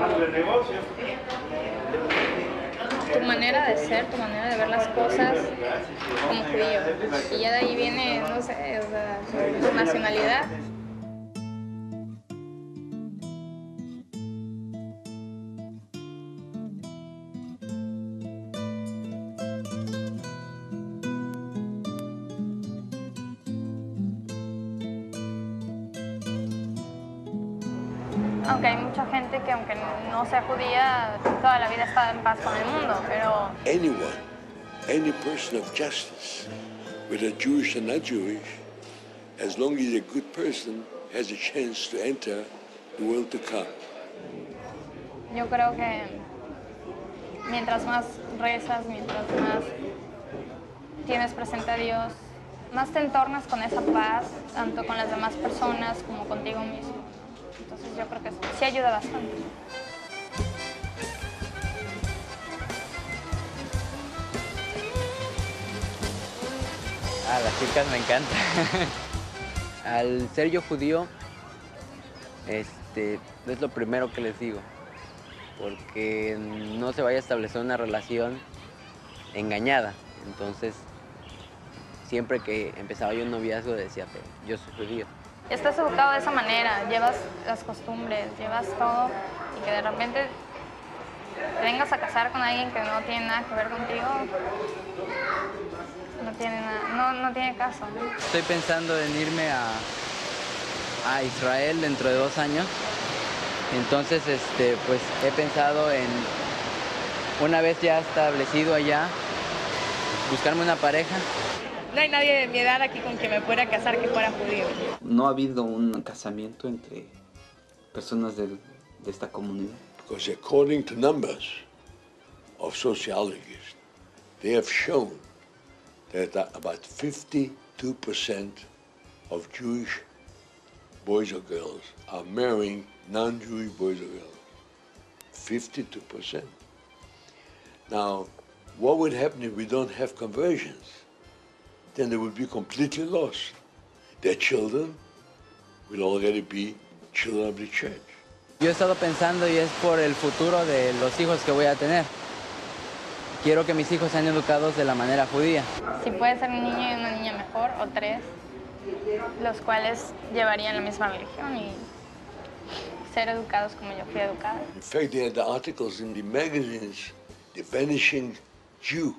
Tu manera de ser, tu manera de ver las cosas como judío. Y ya de ahí viene, no sé, o sea, tu nacionalidad. Aunque hay mucha gente que aunque no sea judía, toda la vida está en paz con el mundo, pero... Anyone, any person of justice, whether Jewish or not Jewish, as long as a good person, has a chance to enter the world to come. Yo creo que mientras más rezas, mientras más tienes presente a Dios, más te entornas con esa paz, tanto con las demás personas como contigo mismo. Entonces yo creo que sí ayuda bastante. A las chicas me encanta. Al ser yo judío, este, es lo primero que les digo, porque no se vaya a establecer una relación engañada. Entonces, siempre que empezaba yo un noviazgo decía, pero yo soy judío. Estás educado de esa manera, llevas las costumbres, llevas todo, y que de repente te vengas a casar con alguien que no tiene nada que ver contigo, no tiene, nada, no, no tiene caso. Estoy pensando en irme a, a Israel dentro de dos años. Entonces, este, pues he pensado en, una vez ya establecido allá, buscarme una pareja. No hay nadie de mi edad aquí con quien me pudiera casar que fuera judío. No ha habido un casamiento entre personas de, de esta comunidad. Because according to numbers of sociologists, they have shown that about fifty-two percent of Jewish boys or girls are marrying non-Jewish boys or girls. fifty-two percent. Now, what would happen if we don't have conversions? Then they would be completely lost. Their children will already be children of the church. Yo he estado pensando y es por el futuro de los hijos que voy a tener. Quiero que mis hijos sean educados de la manera judía. Si puede ser un niño y una niña mejor, o tres, los cuales llevarían la misma religión y ser educados como yo fui educada. In fact, they had the articles in the magazines, the vanishing Jew.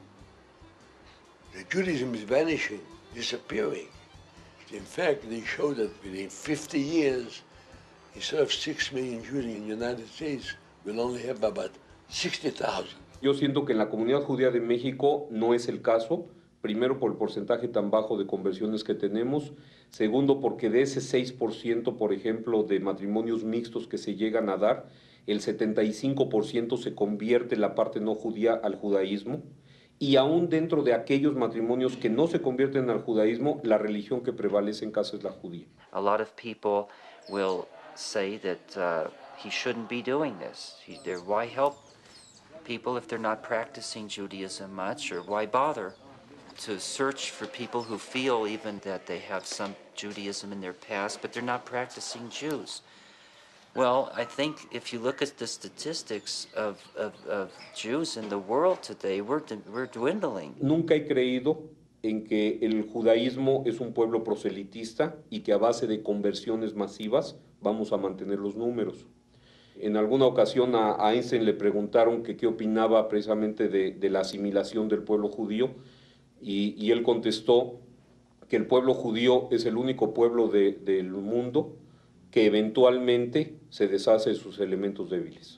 The Judaism is vanishing, disappearing. In fact, they show that within fifty years, instead of six million Jews in the United States, we'll only have about sixty thousand. Yo siento que en la comunidad judía de México no es el caso. Primero, por el porcentaje tan bajo de conversiones que tenemos. Segundo, porque de ese seis por ciento, por ejemplo, de matrimonios mixtos que se llegan a dar, el setenta y cinco por ciento se convierte la parte no judía al judaísmo. Y aún dentro de aquellos matrimonios que no se convierten al judaísmo, la religión que prevalece en casa es la judía. A lot of people will say that uh, he shouldn't be doing this. He, why help people if they're not practicing Judaism much, or why bother to search for people who feel even that they have some Judaism in their past, but they're not practicing Jews? Well, I think if you look at the statistics of, of, of Jews in the world today, we're, we're dwindling. Nunca he creído en que el judaísmo es un pueblo proselitista y que a base de conversiones masivas vamos a mantener los números. En alguna ocasión a Einstein le preguntaron que qué opinaba precisamente de, de la asimilación del pueblo judío y, y él contestó que el pueblo judío es el único pueblo de, del mundo que eventualmente se deshace de sus elementos débiles.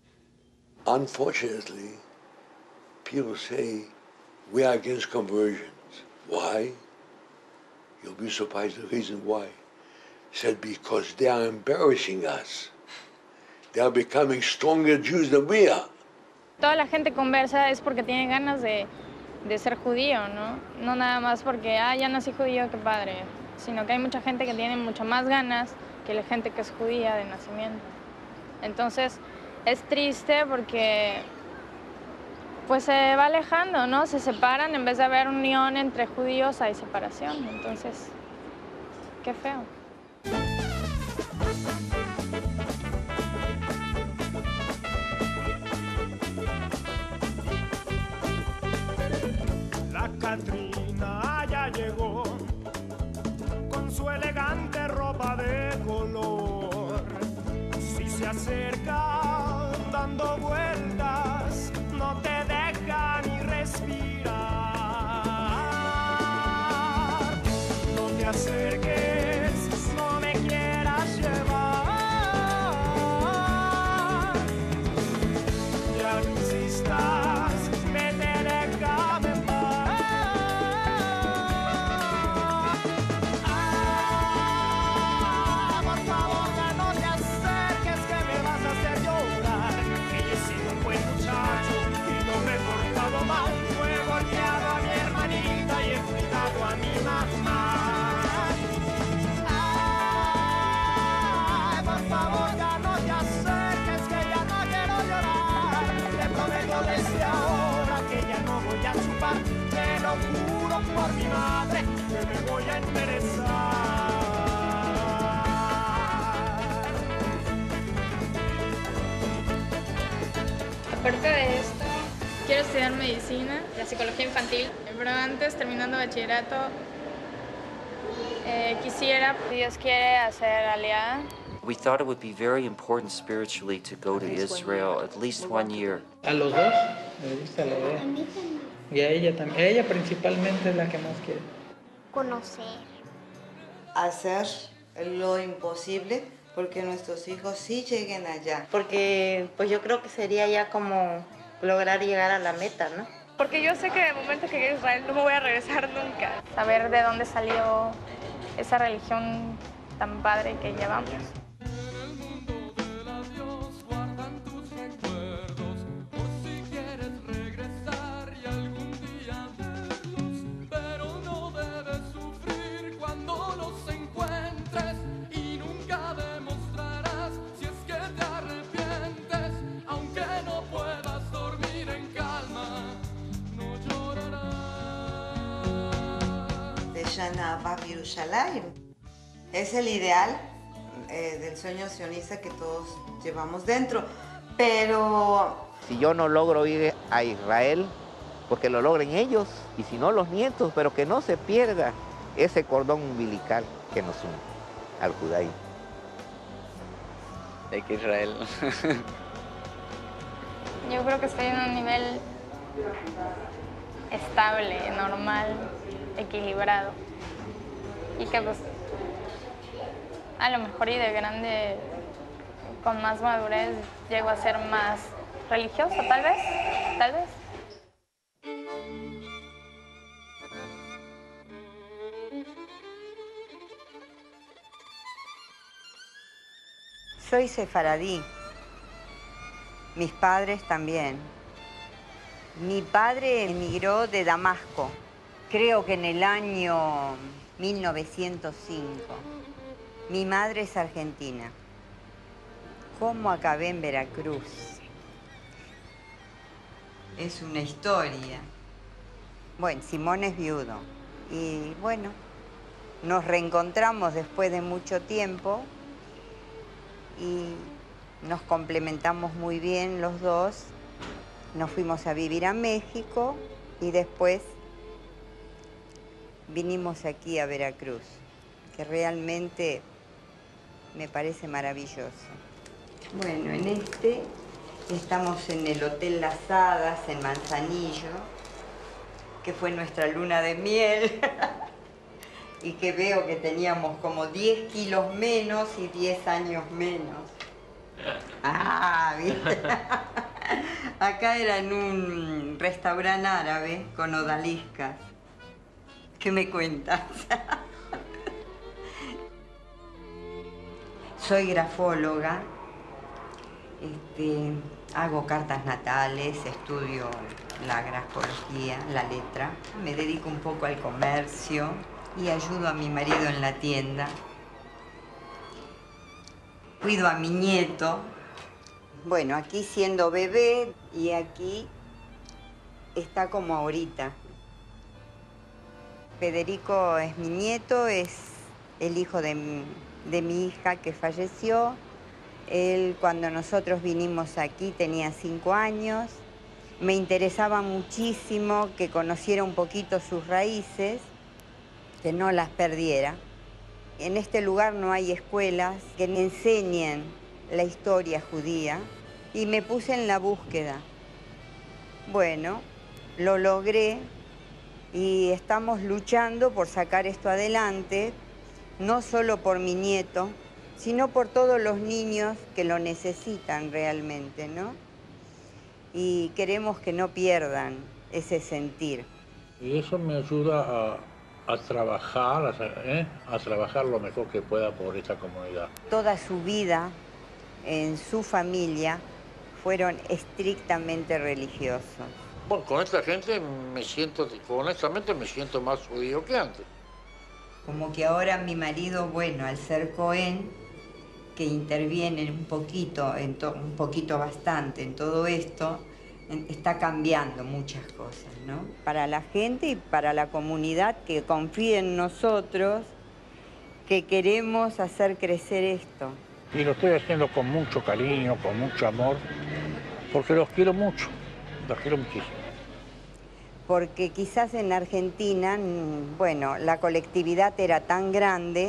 Unfortunately, people say we are against conversions. Why? You'll be surprised the reason why. Said because they are embarrassing us. They are becoming stronger Jews than we are. Toda la gente conversa es porque tiene ganas de, de ser judío, ¿no? No nada más porque, ah, ya nací judío, qué padre. Sino que hay mucha gente que tiene mucho más ganas que la gente que es judía de nacimiento. Entonces, es triste porque pues se va alejando, ¿no? Se separan, en vez de haber unión entre judíos hay separación. Entonces, qué feo. La Catrina ya llegó con su elegante ropa de color. Si se acerca dando vueltas, no te deja ni respirar. No te acerques, no me quieras llevar. ya no insistas, vete, déjame en paz. Ah, por favor, ya no te acerques, que me vas a hacer llorar. Que yo he sido un buen muchacho y no me he portado mal. No he golpeado a mi hermanita y he cuidado a mi mamá. Por favor, ya no te acerques, que ya no quiero llorar. Te prometo desde ahora que ya no voy a chupar. Te lo juro por mi madre que me voy a enderezar. Aparte de esto, quiero estudiar medicina, la psicología infantil, pero antes, terminando bachillerato, eh, quisiera, si Dios quiere, hacer aliada. We thought it would be very important spiritually to go to Israel at least one year. A los dos, me gusta la idea. Y a ella también. Ella principalmente es la que más quiere. Conocer. Hacer lo imposible porque nuestros hijos sí lleguen allá. Porque pues yo creo que sería ya como lograr llegar a la meta, ¿no? Porque yo sé que de momento que llegue a Israel no me voy a regresar nunca. Saber de dónde salió esa religión tan padre que llevamos. Es el ideal eh, del sueño sionista que todos llevamos dentro, pero... Si yo no logro ir a Israel, pues que lo logren ellos, y si no los nietos, pero que no se pierda ese cordón umbilical que nos une al judaísmo. De que Israel. Yo creo que estoy en un nivel estable, normal, equilibrado. Y que pues a lo mejor y de grande, con más madurez, llego a ser más religiosa, tal vez, tal vez. Soy sefaradí. Mis padres también. Mi padre emigró de Damasco, creo que en el año mil novecientos cinco. Mi madre es argentina. ¿Cómo acabé en Veracruz? Es una historia. Bueno, Simón es viudo. Y bueno, nos reencontramos después de mucho tiempo y nos complementamos muy bien los dos. Nos fuimos a vivir a México y después vinimos aquí a Veracruz, que realmente me parece maravilloso. Bueno, en este estamos en el Hotel Las Hadas, en Manzanillo, que fue nuestra luna de miel, y que veo que teníamos como diez kilos menos y diez años menos. Ah, ¿viste? Acá era en un restaurante árabe con odaliscas. ¿Qué me cuentas? Soy grafóloga, este, hago cartas natales, estudio la grafología, la letra, me dedico un poco al comercio y ayudo a mi marido en la tienda. Cuido a mi nieto. Bueno, aquí siendo bebé y aquí está como ahorita. Federico es mi nieto, es el hijo de mi, de mi hija que falleció. Él, cuando nosotros vinimos aquí, tenía cinco años. Me interesaba muchísimo que conociera un poquito sus raíces, que no las perdiera. En este lugar no hay escuelas que me enseñen la historia judía y me puse en la búsqueda. Bueno, lo logré y estamos luchando por sacar esto adelante, no solo por mi nieto, sino por todos los niños que lo necesitan realmente, ¿no? y queremos que no pierdan ese sentir. Y eso me ayuda a, a trabajar, a, ¿eh? a trabajar lo mejor que pueda por esta comunidad. Toda su vida en su familia fueron estrictamente religiosos. Bueno, con esta gente me siento, honestamente me siento más judío que antes. Como que ahora mi marido, bueno, al ser Cohen, que interviene un poquito, en to, un poquito bastante en todo esto, en, está cambiando muchas cosas, ¿no? Para la gente y para la comunidad que confíe en nosotros, que queremos hacer crecer esto. Y lo estoy haciendo con mucho cariño, con mucho amor, porque los quiero mucho, los quiero muchísimo. Porque quizás en Argentina, bueno, la colectividad era tan grande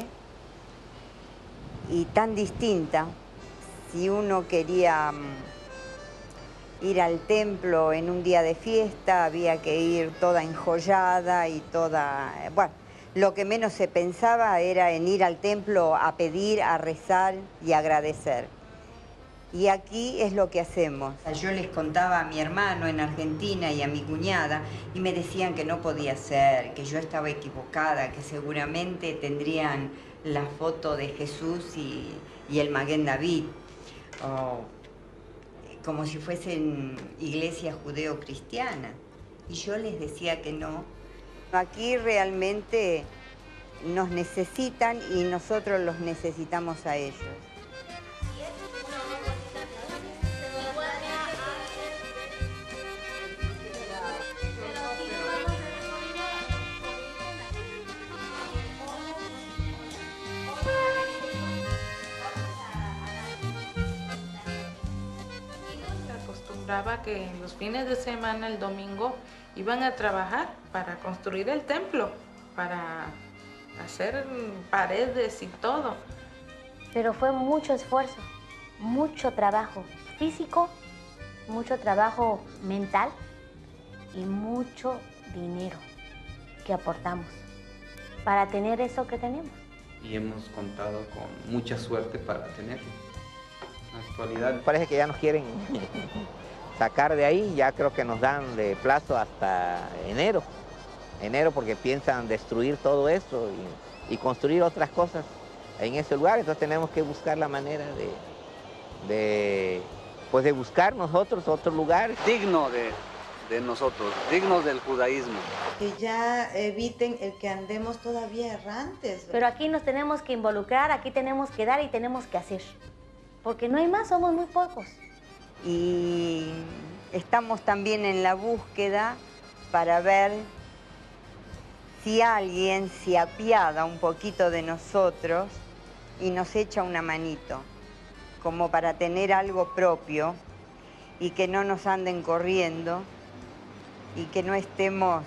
y tan distinta. Si uno quería ir al templo en un día de fiesta, había que ir toda enjollada y toda... Bueno, lo que menos se pensaba era en ir al templo a pedir, a rezar y agradecer. Y aquí es lo que hacemos. Yo les contaba a mi hermano en Argentina y a mi cuñada y me decían que no podía ser, que yo estaba equivocada, que seguramente tendrían la foto de Jesús y, y el Maguen David, o como si fuesen iglesias judeo-cristianas. Y yo les decía que no. Aquí realmente nos necesitan y nosotros los necesitamos a ellos. acostumbraba que los fines de semana, el domingo, iban a trabajar para construir el templo, para hacer paredes y todo. Pero fue mucho esfuerzo, mucho trabajo físico, mucho trabajo mental y mucho dinero que aportamos para tener eso que tenemos. Y hemos contado con mucha suerte para tenerlo. En la actualidad parece que ya nos quieren sacar de ahí, ya creo que nos dan de plazo hasta enero. Enero porque piensan destruir todo eso y, y construir otras cosas en ese lugar. Entonces tenemos que buscar la manera de, de, pues de buscar nosotros otro lugar. Digno de, de nosotros, digno del judaísmo. Que ya eviten el que andemos todavía errantes, ¿verdad? Pero aquí nos tenemos que involucrar, aquí tenemos que dar y tenemos que hacer. Porque no hay más, somos muy pocos. Y estamos también en la búsqueda para ver si alguien se apiada un poquito de nosotros y nos echa una manito, como para tener algo propio y que no nos anden corriendo y que no estemos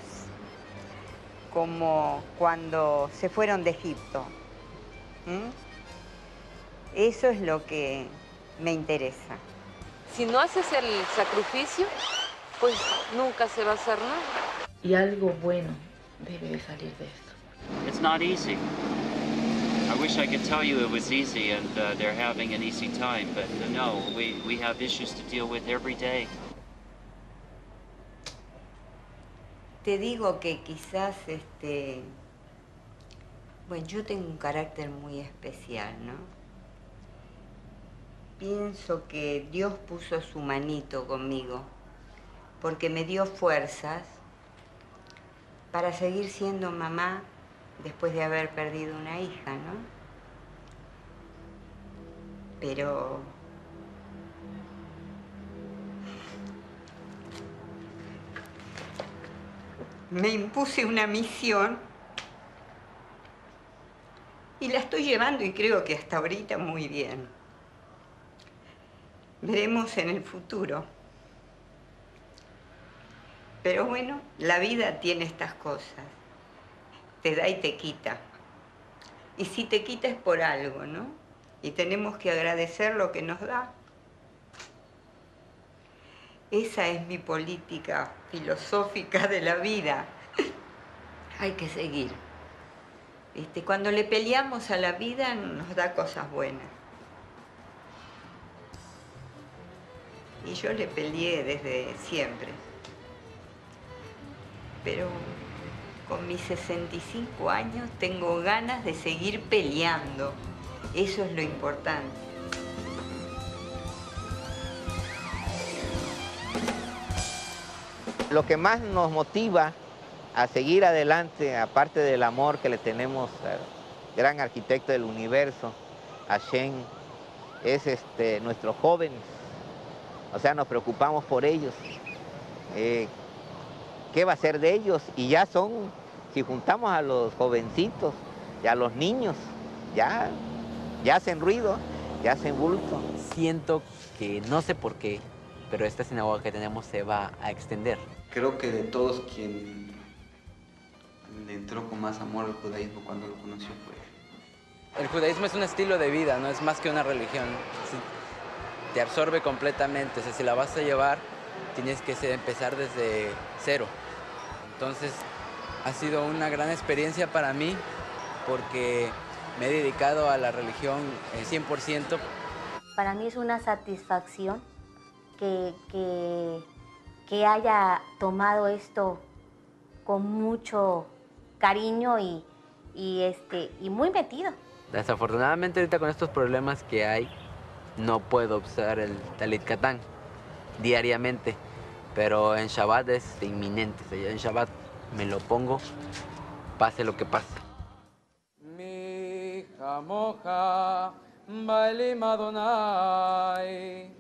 como cuando se fueron de Egipto. ¿Mm? Eso es lo que me interesa. Si no haces el sacrificio, pues nunca se va a hacer nada. Y algo bueno debe de salir de esto. It's not easy. I wish I could tell you it was easy and uh, they're having an easy time, but uh, no, we, we have issues to deal with every day. Te digo que quizás, este, bueno, yo tengo un carácter muy especial, ¿no? Pienso que Dios puso su manito conmigo porque me dio fuerzas para seguir siendo mamá después de haber perdido una hija, ¿no? Pero me impuse una misión y la estoy llevando y creo que hasta ahorita muy bien. Veremos en el futuro. Pero bueno, la vida tiene estas cosas. Te da y te quita. Y si te quita es por algo, ¿no? Y tenemos que agradecer lo que nos da. Esa es mi política filosófica de la vida. Hay que seguir. Este, cuando le peleamos a la vida nos da cosas buenas. Y yo le peleé desde siempre. Pero con mis sesenta y cinco años tengo ganas de seguir peleando. Eso es lo importante. Lo que más nos motiva a seguir adelante, aparte del amor que le tenemos al gran arquitecto del universo, Hashem, es este, nuestros jóvenes. O sea, nos preocupamos por ellos. Eh, ¿Qué va a ser de ellos? Y ya son, si juntamos a los jovencitos y a los niños, ya, ya hacen ruido, ya hacen bulto. Siento que, no sé por qué, pero esta sinagoga que tenemos se va a extender. Creo que de todos quien le entró con más amor al judaísmo cuando lo conoció fue. El judaísmo es un estilo de vida, no es más que una religión. Sí, te absorbe completamente, o sea, si la vas a llevar, tienes que empezar desde cero. Entonces, ha sido una gran experiencia para mí porque me he dedicado a la religión cien por ciento. Para mí es una satisfacción que, que, que haya tomado esto con mucho cariño y, y, este, y muy metido. Desafortunadamente ahorita con estos problemas que hay, no puedo usar el talit katán diariamente, pero en Shabbat es inminente. O sea, en Shabbat me lo pongo, pase lo que pase. Mi jamoja, bailim Adonai.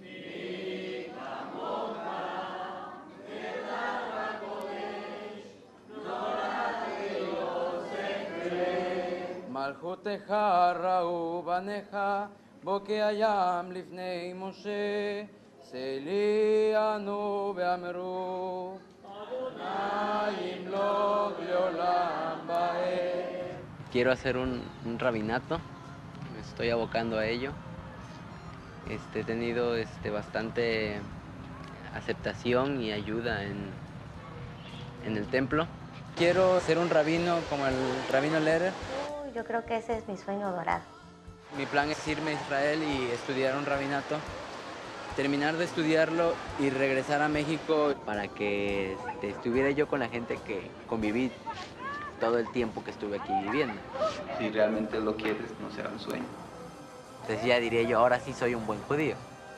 Malchuteja ra'u baneja, bokehayam lifnei Moshe, Seli anu ve'amru, Adonai imlok leolam ba'ed. Quiero hacer un, un rabinato, me estoy abocando a ello. Este, he tenido este, bastante aceptación y ayuda en, en el templo. Quiero ser un rabino como el rabino Lehrer. Uy, yo creo que ese es mi sueño dorado. Mi plan es irme a Israel y estudiar un rabinato, terminar de estudiarlo y regresar a México para que este, estuviera yo con la gente que conviví todo el tiempo que estuve aquí viviendo. Si realmente lo quieres, no será un sueño. Entonces ya diría yo, ahora sí soy un buen judío.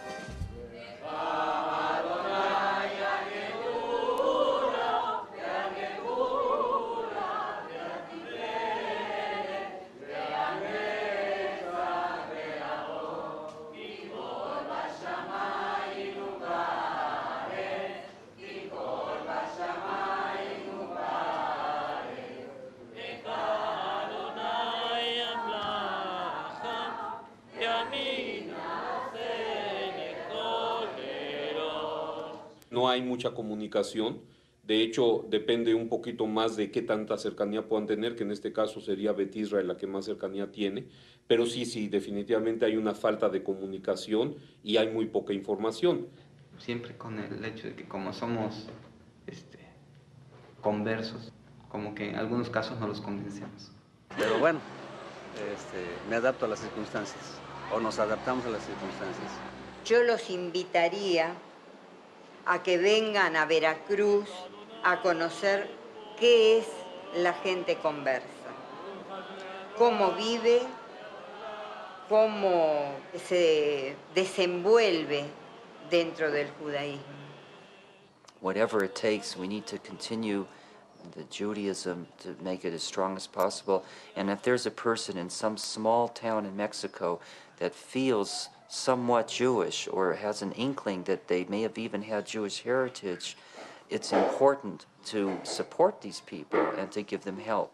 No hay mucha comunicación, de hecho depende un poquito más de qué tanta cercanía puedan tener, que en este caso sería Bet Israel la que más cercanía tiene, pero sí, sí, definitivamente hay una falta de comunicación y hay muy poca información. Siempre con el hecho de que como somos este, conversos, como que en algunos casos no los convencemos. Pero bueno, este, me adapto a las circunstancias, o nos adaptamos a las circunstancias. Yo los invitaría a que vengan a Veracruz a conocer qué es la gente conversa, cómo vive, cómo se desenvuelve dentro del judaísmo. Whatever it takes, we need to continue the Judaism to make it as strong as possible. And if there's a person in some small town in Mexico that feels somewhat Jewish or has an inkling that they may have even had Jewish heritage, it's important to support these people and to give them help.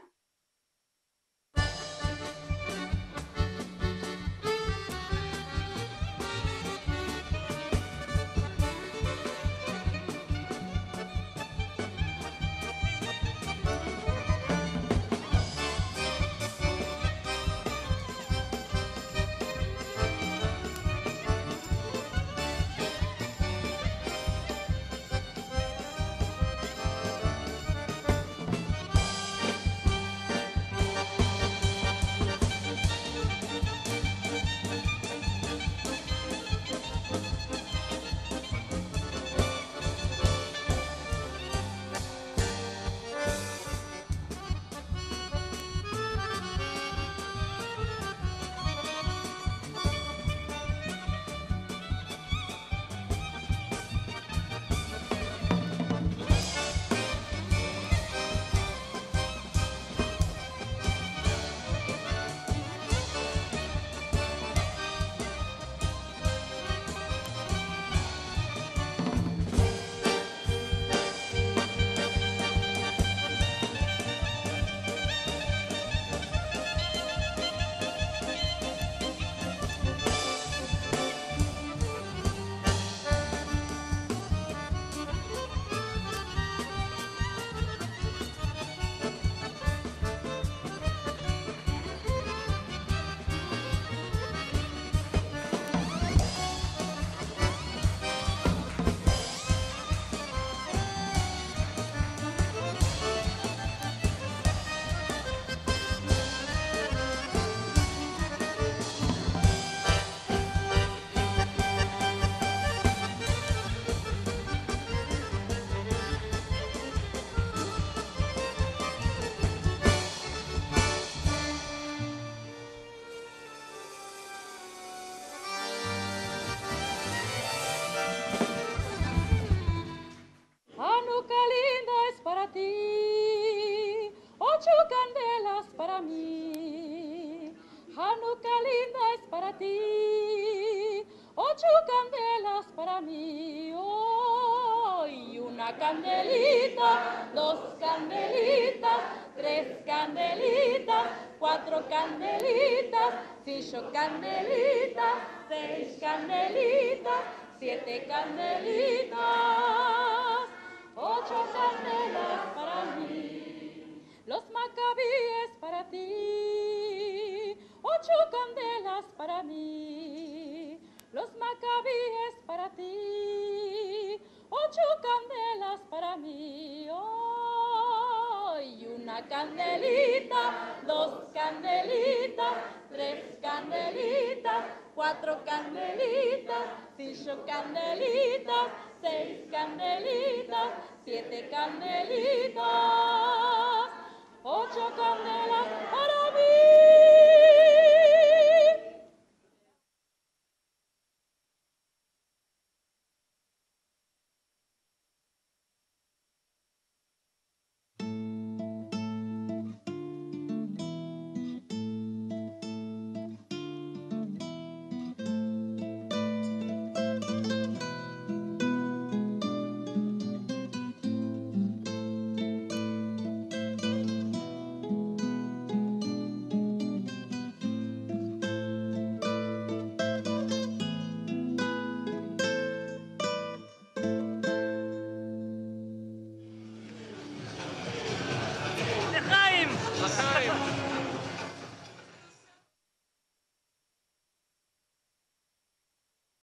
ocho candelas para mí. Hanukkah linda es para ti, ocho candelas para mí. Oh, y una candelita, dos candelitas, tres candelitas, cuatro candelitas, cinco candelitas, seis candelitas, siete candelitas, ocho candelas para mí. Los macabíes para ti, ocho candelas para mí. Los macabíes para ti, ocho candelas para mí. Oh, y una candelita, dos candelitas, tres candelitas, cuatro candelitas, cinco candelitas, seis candelitas, siete candelitas,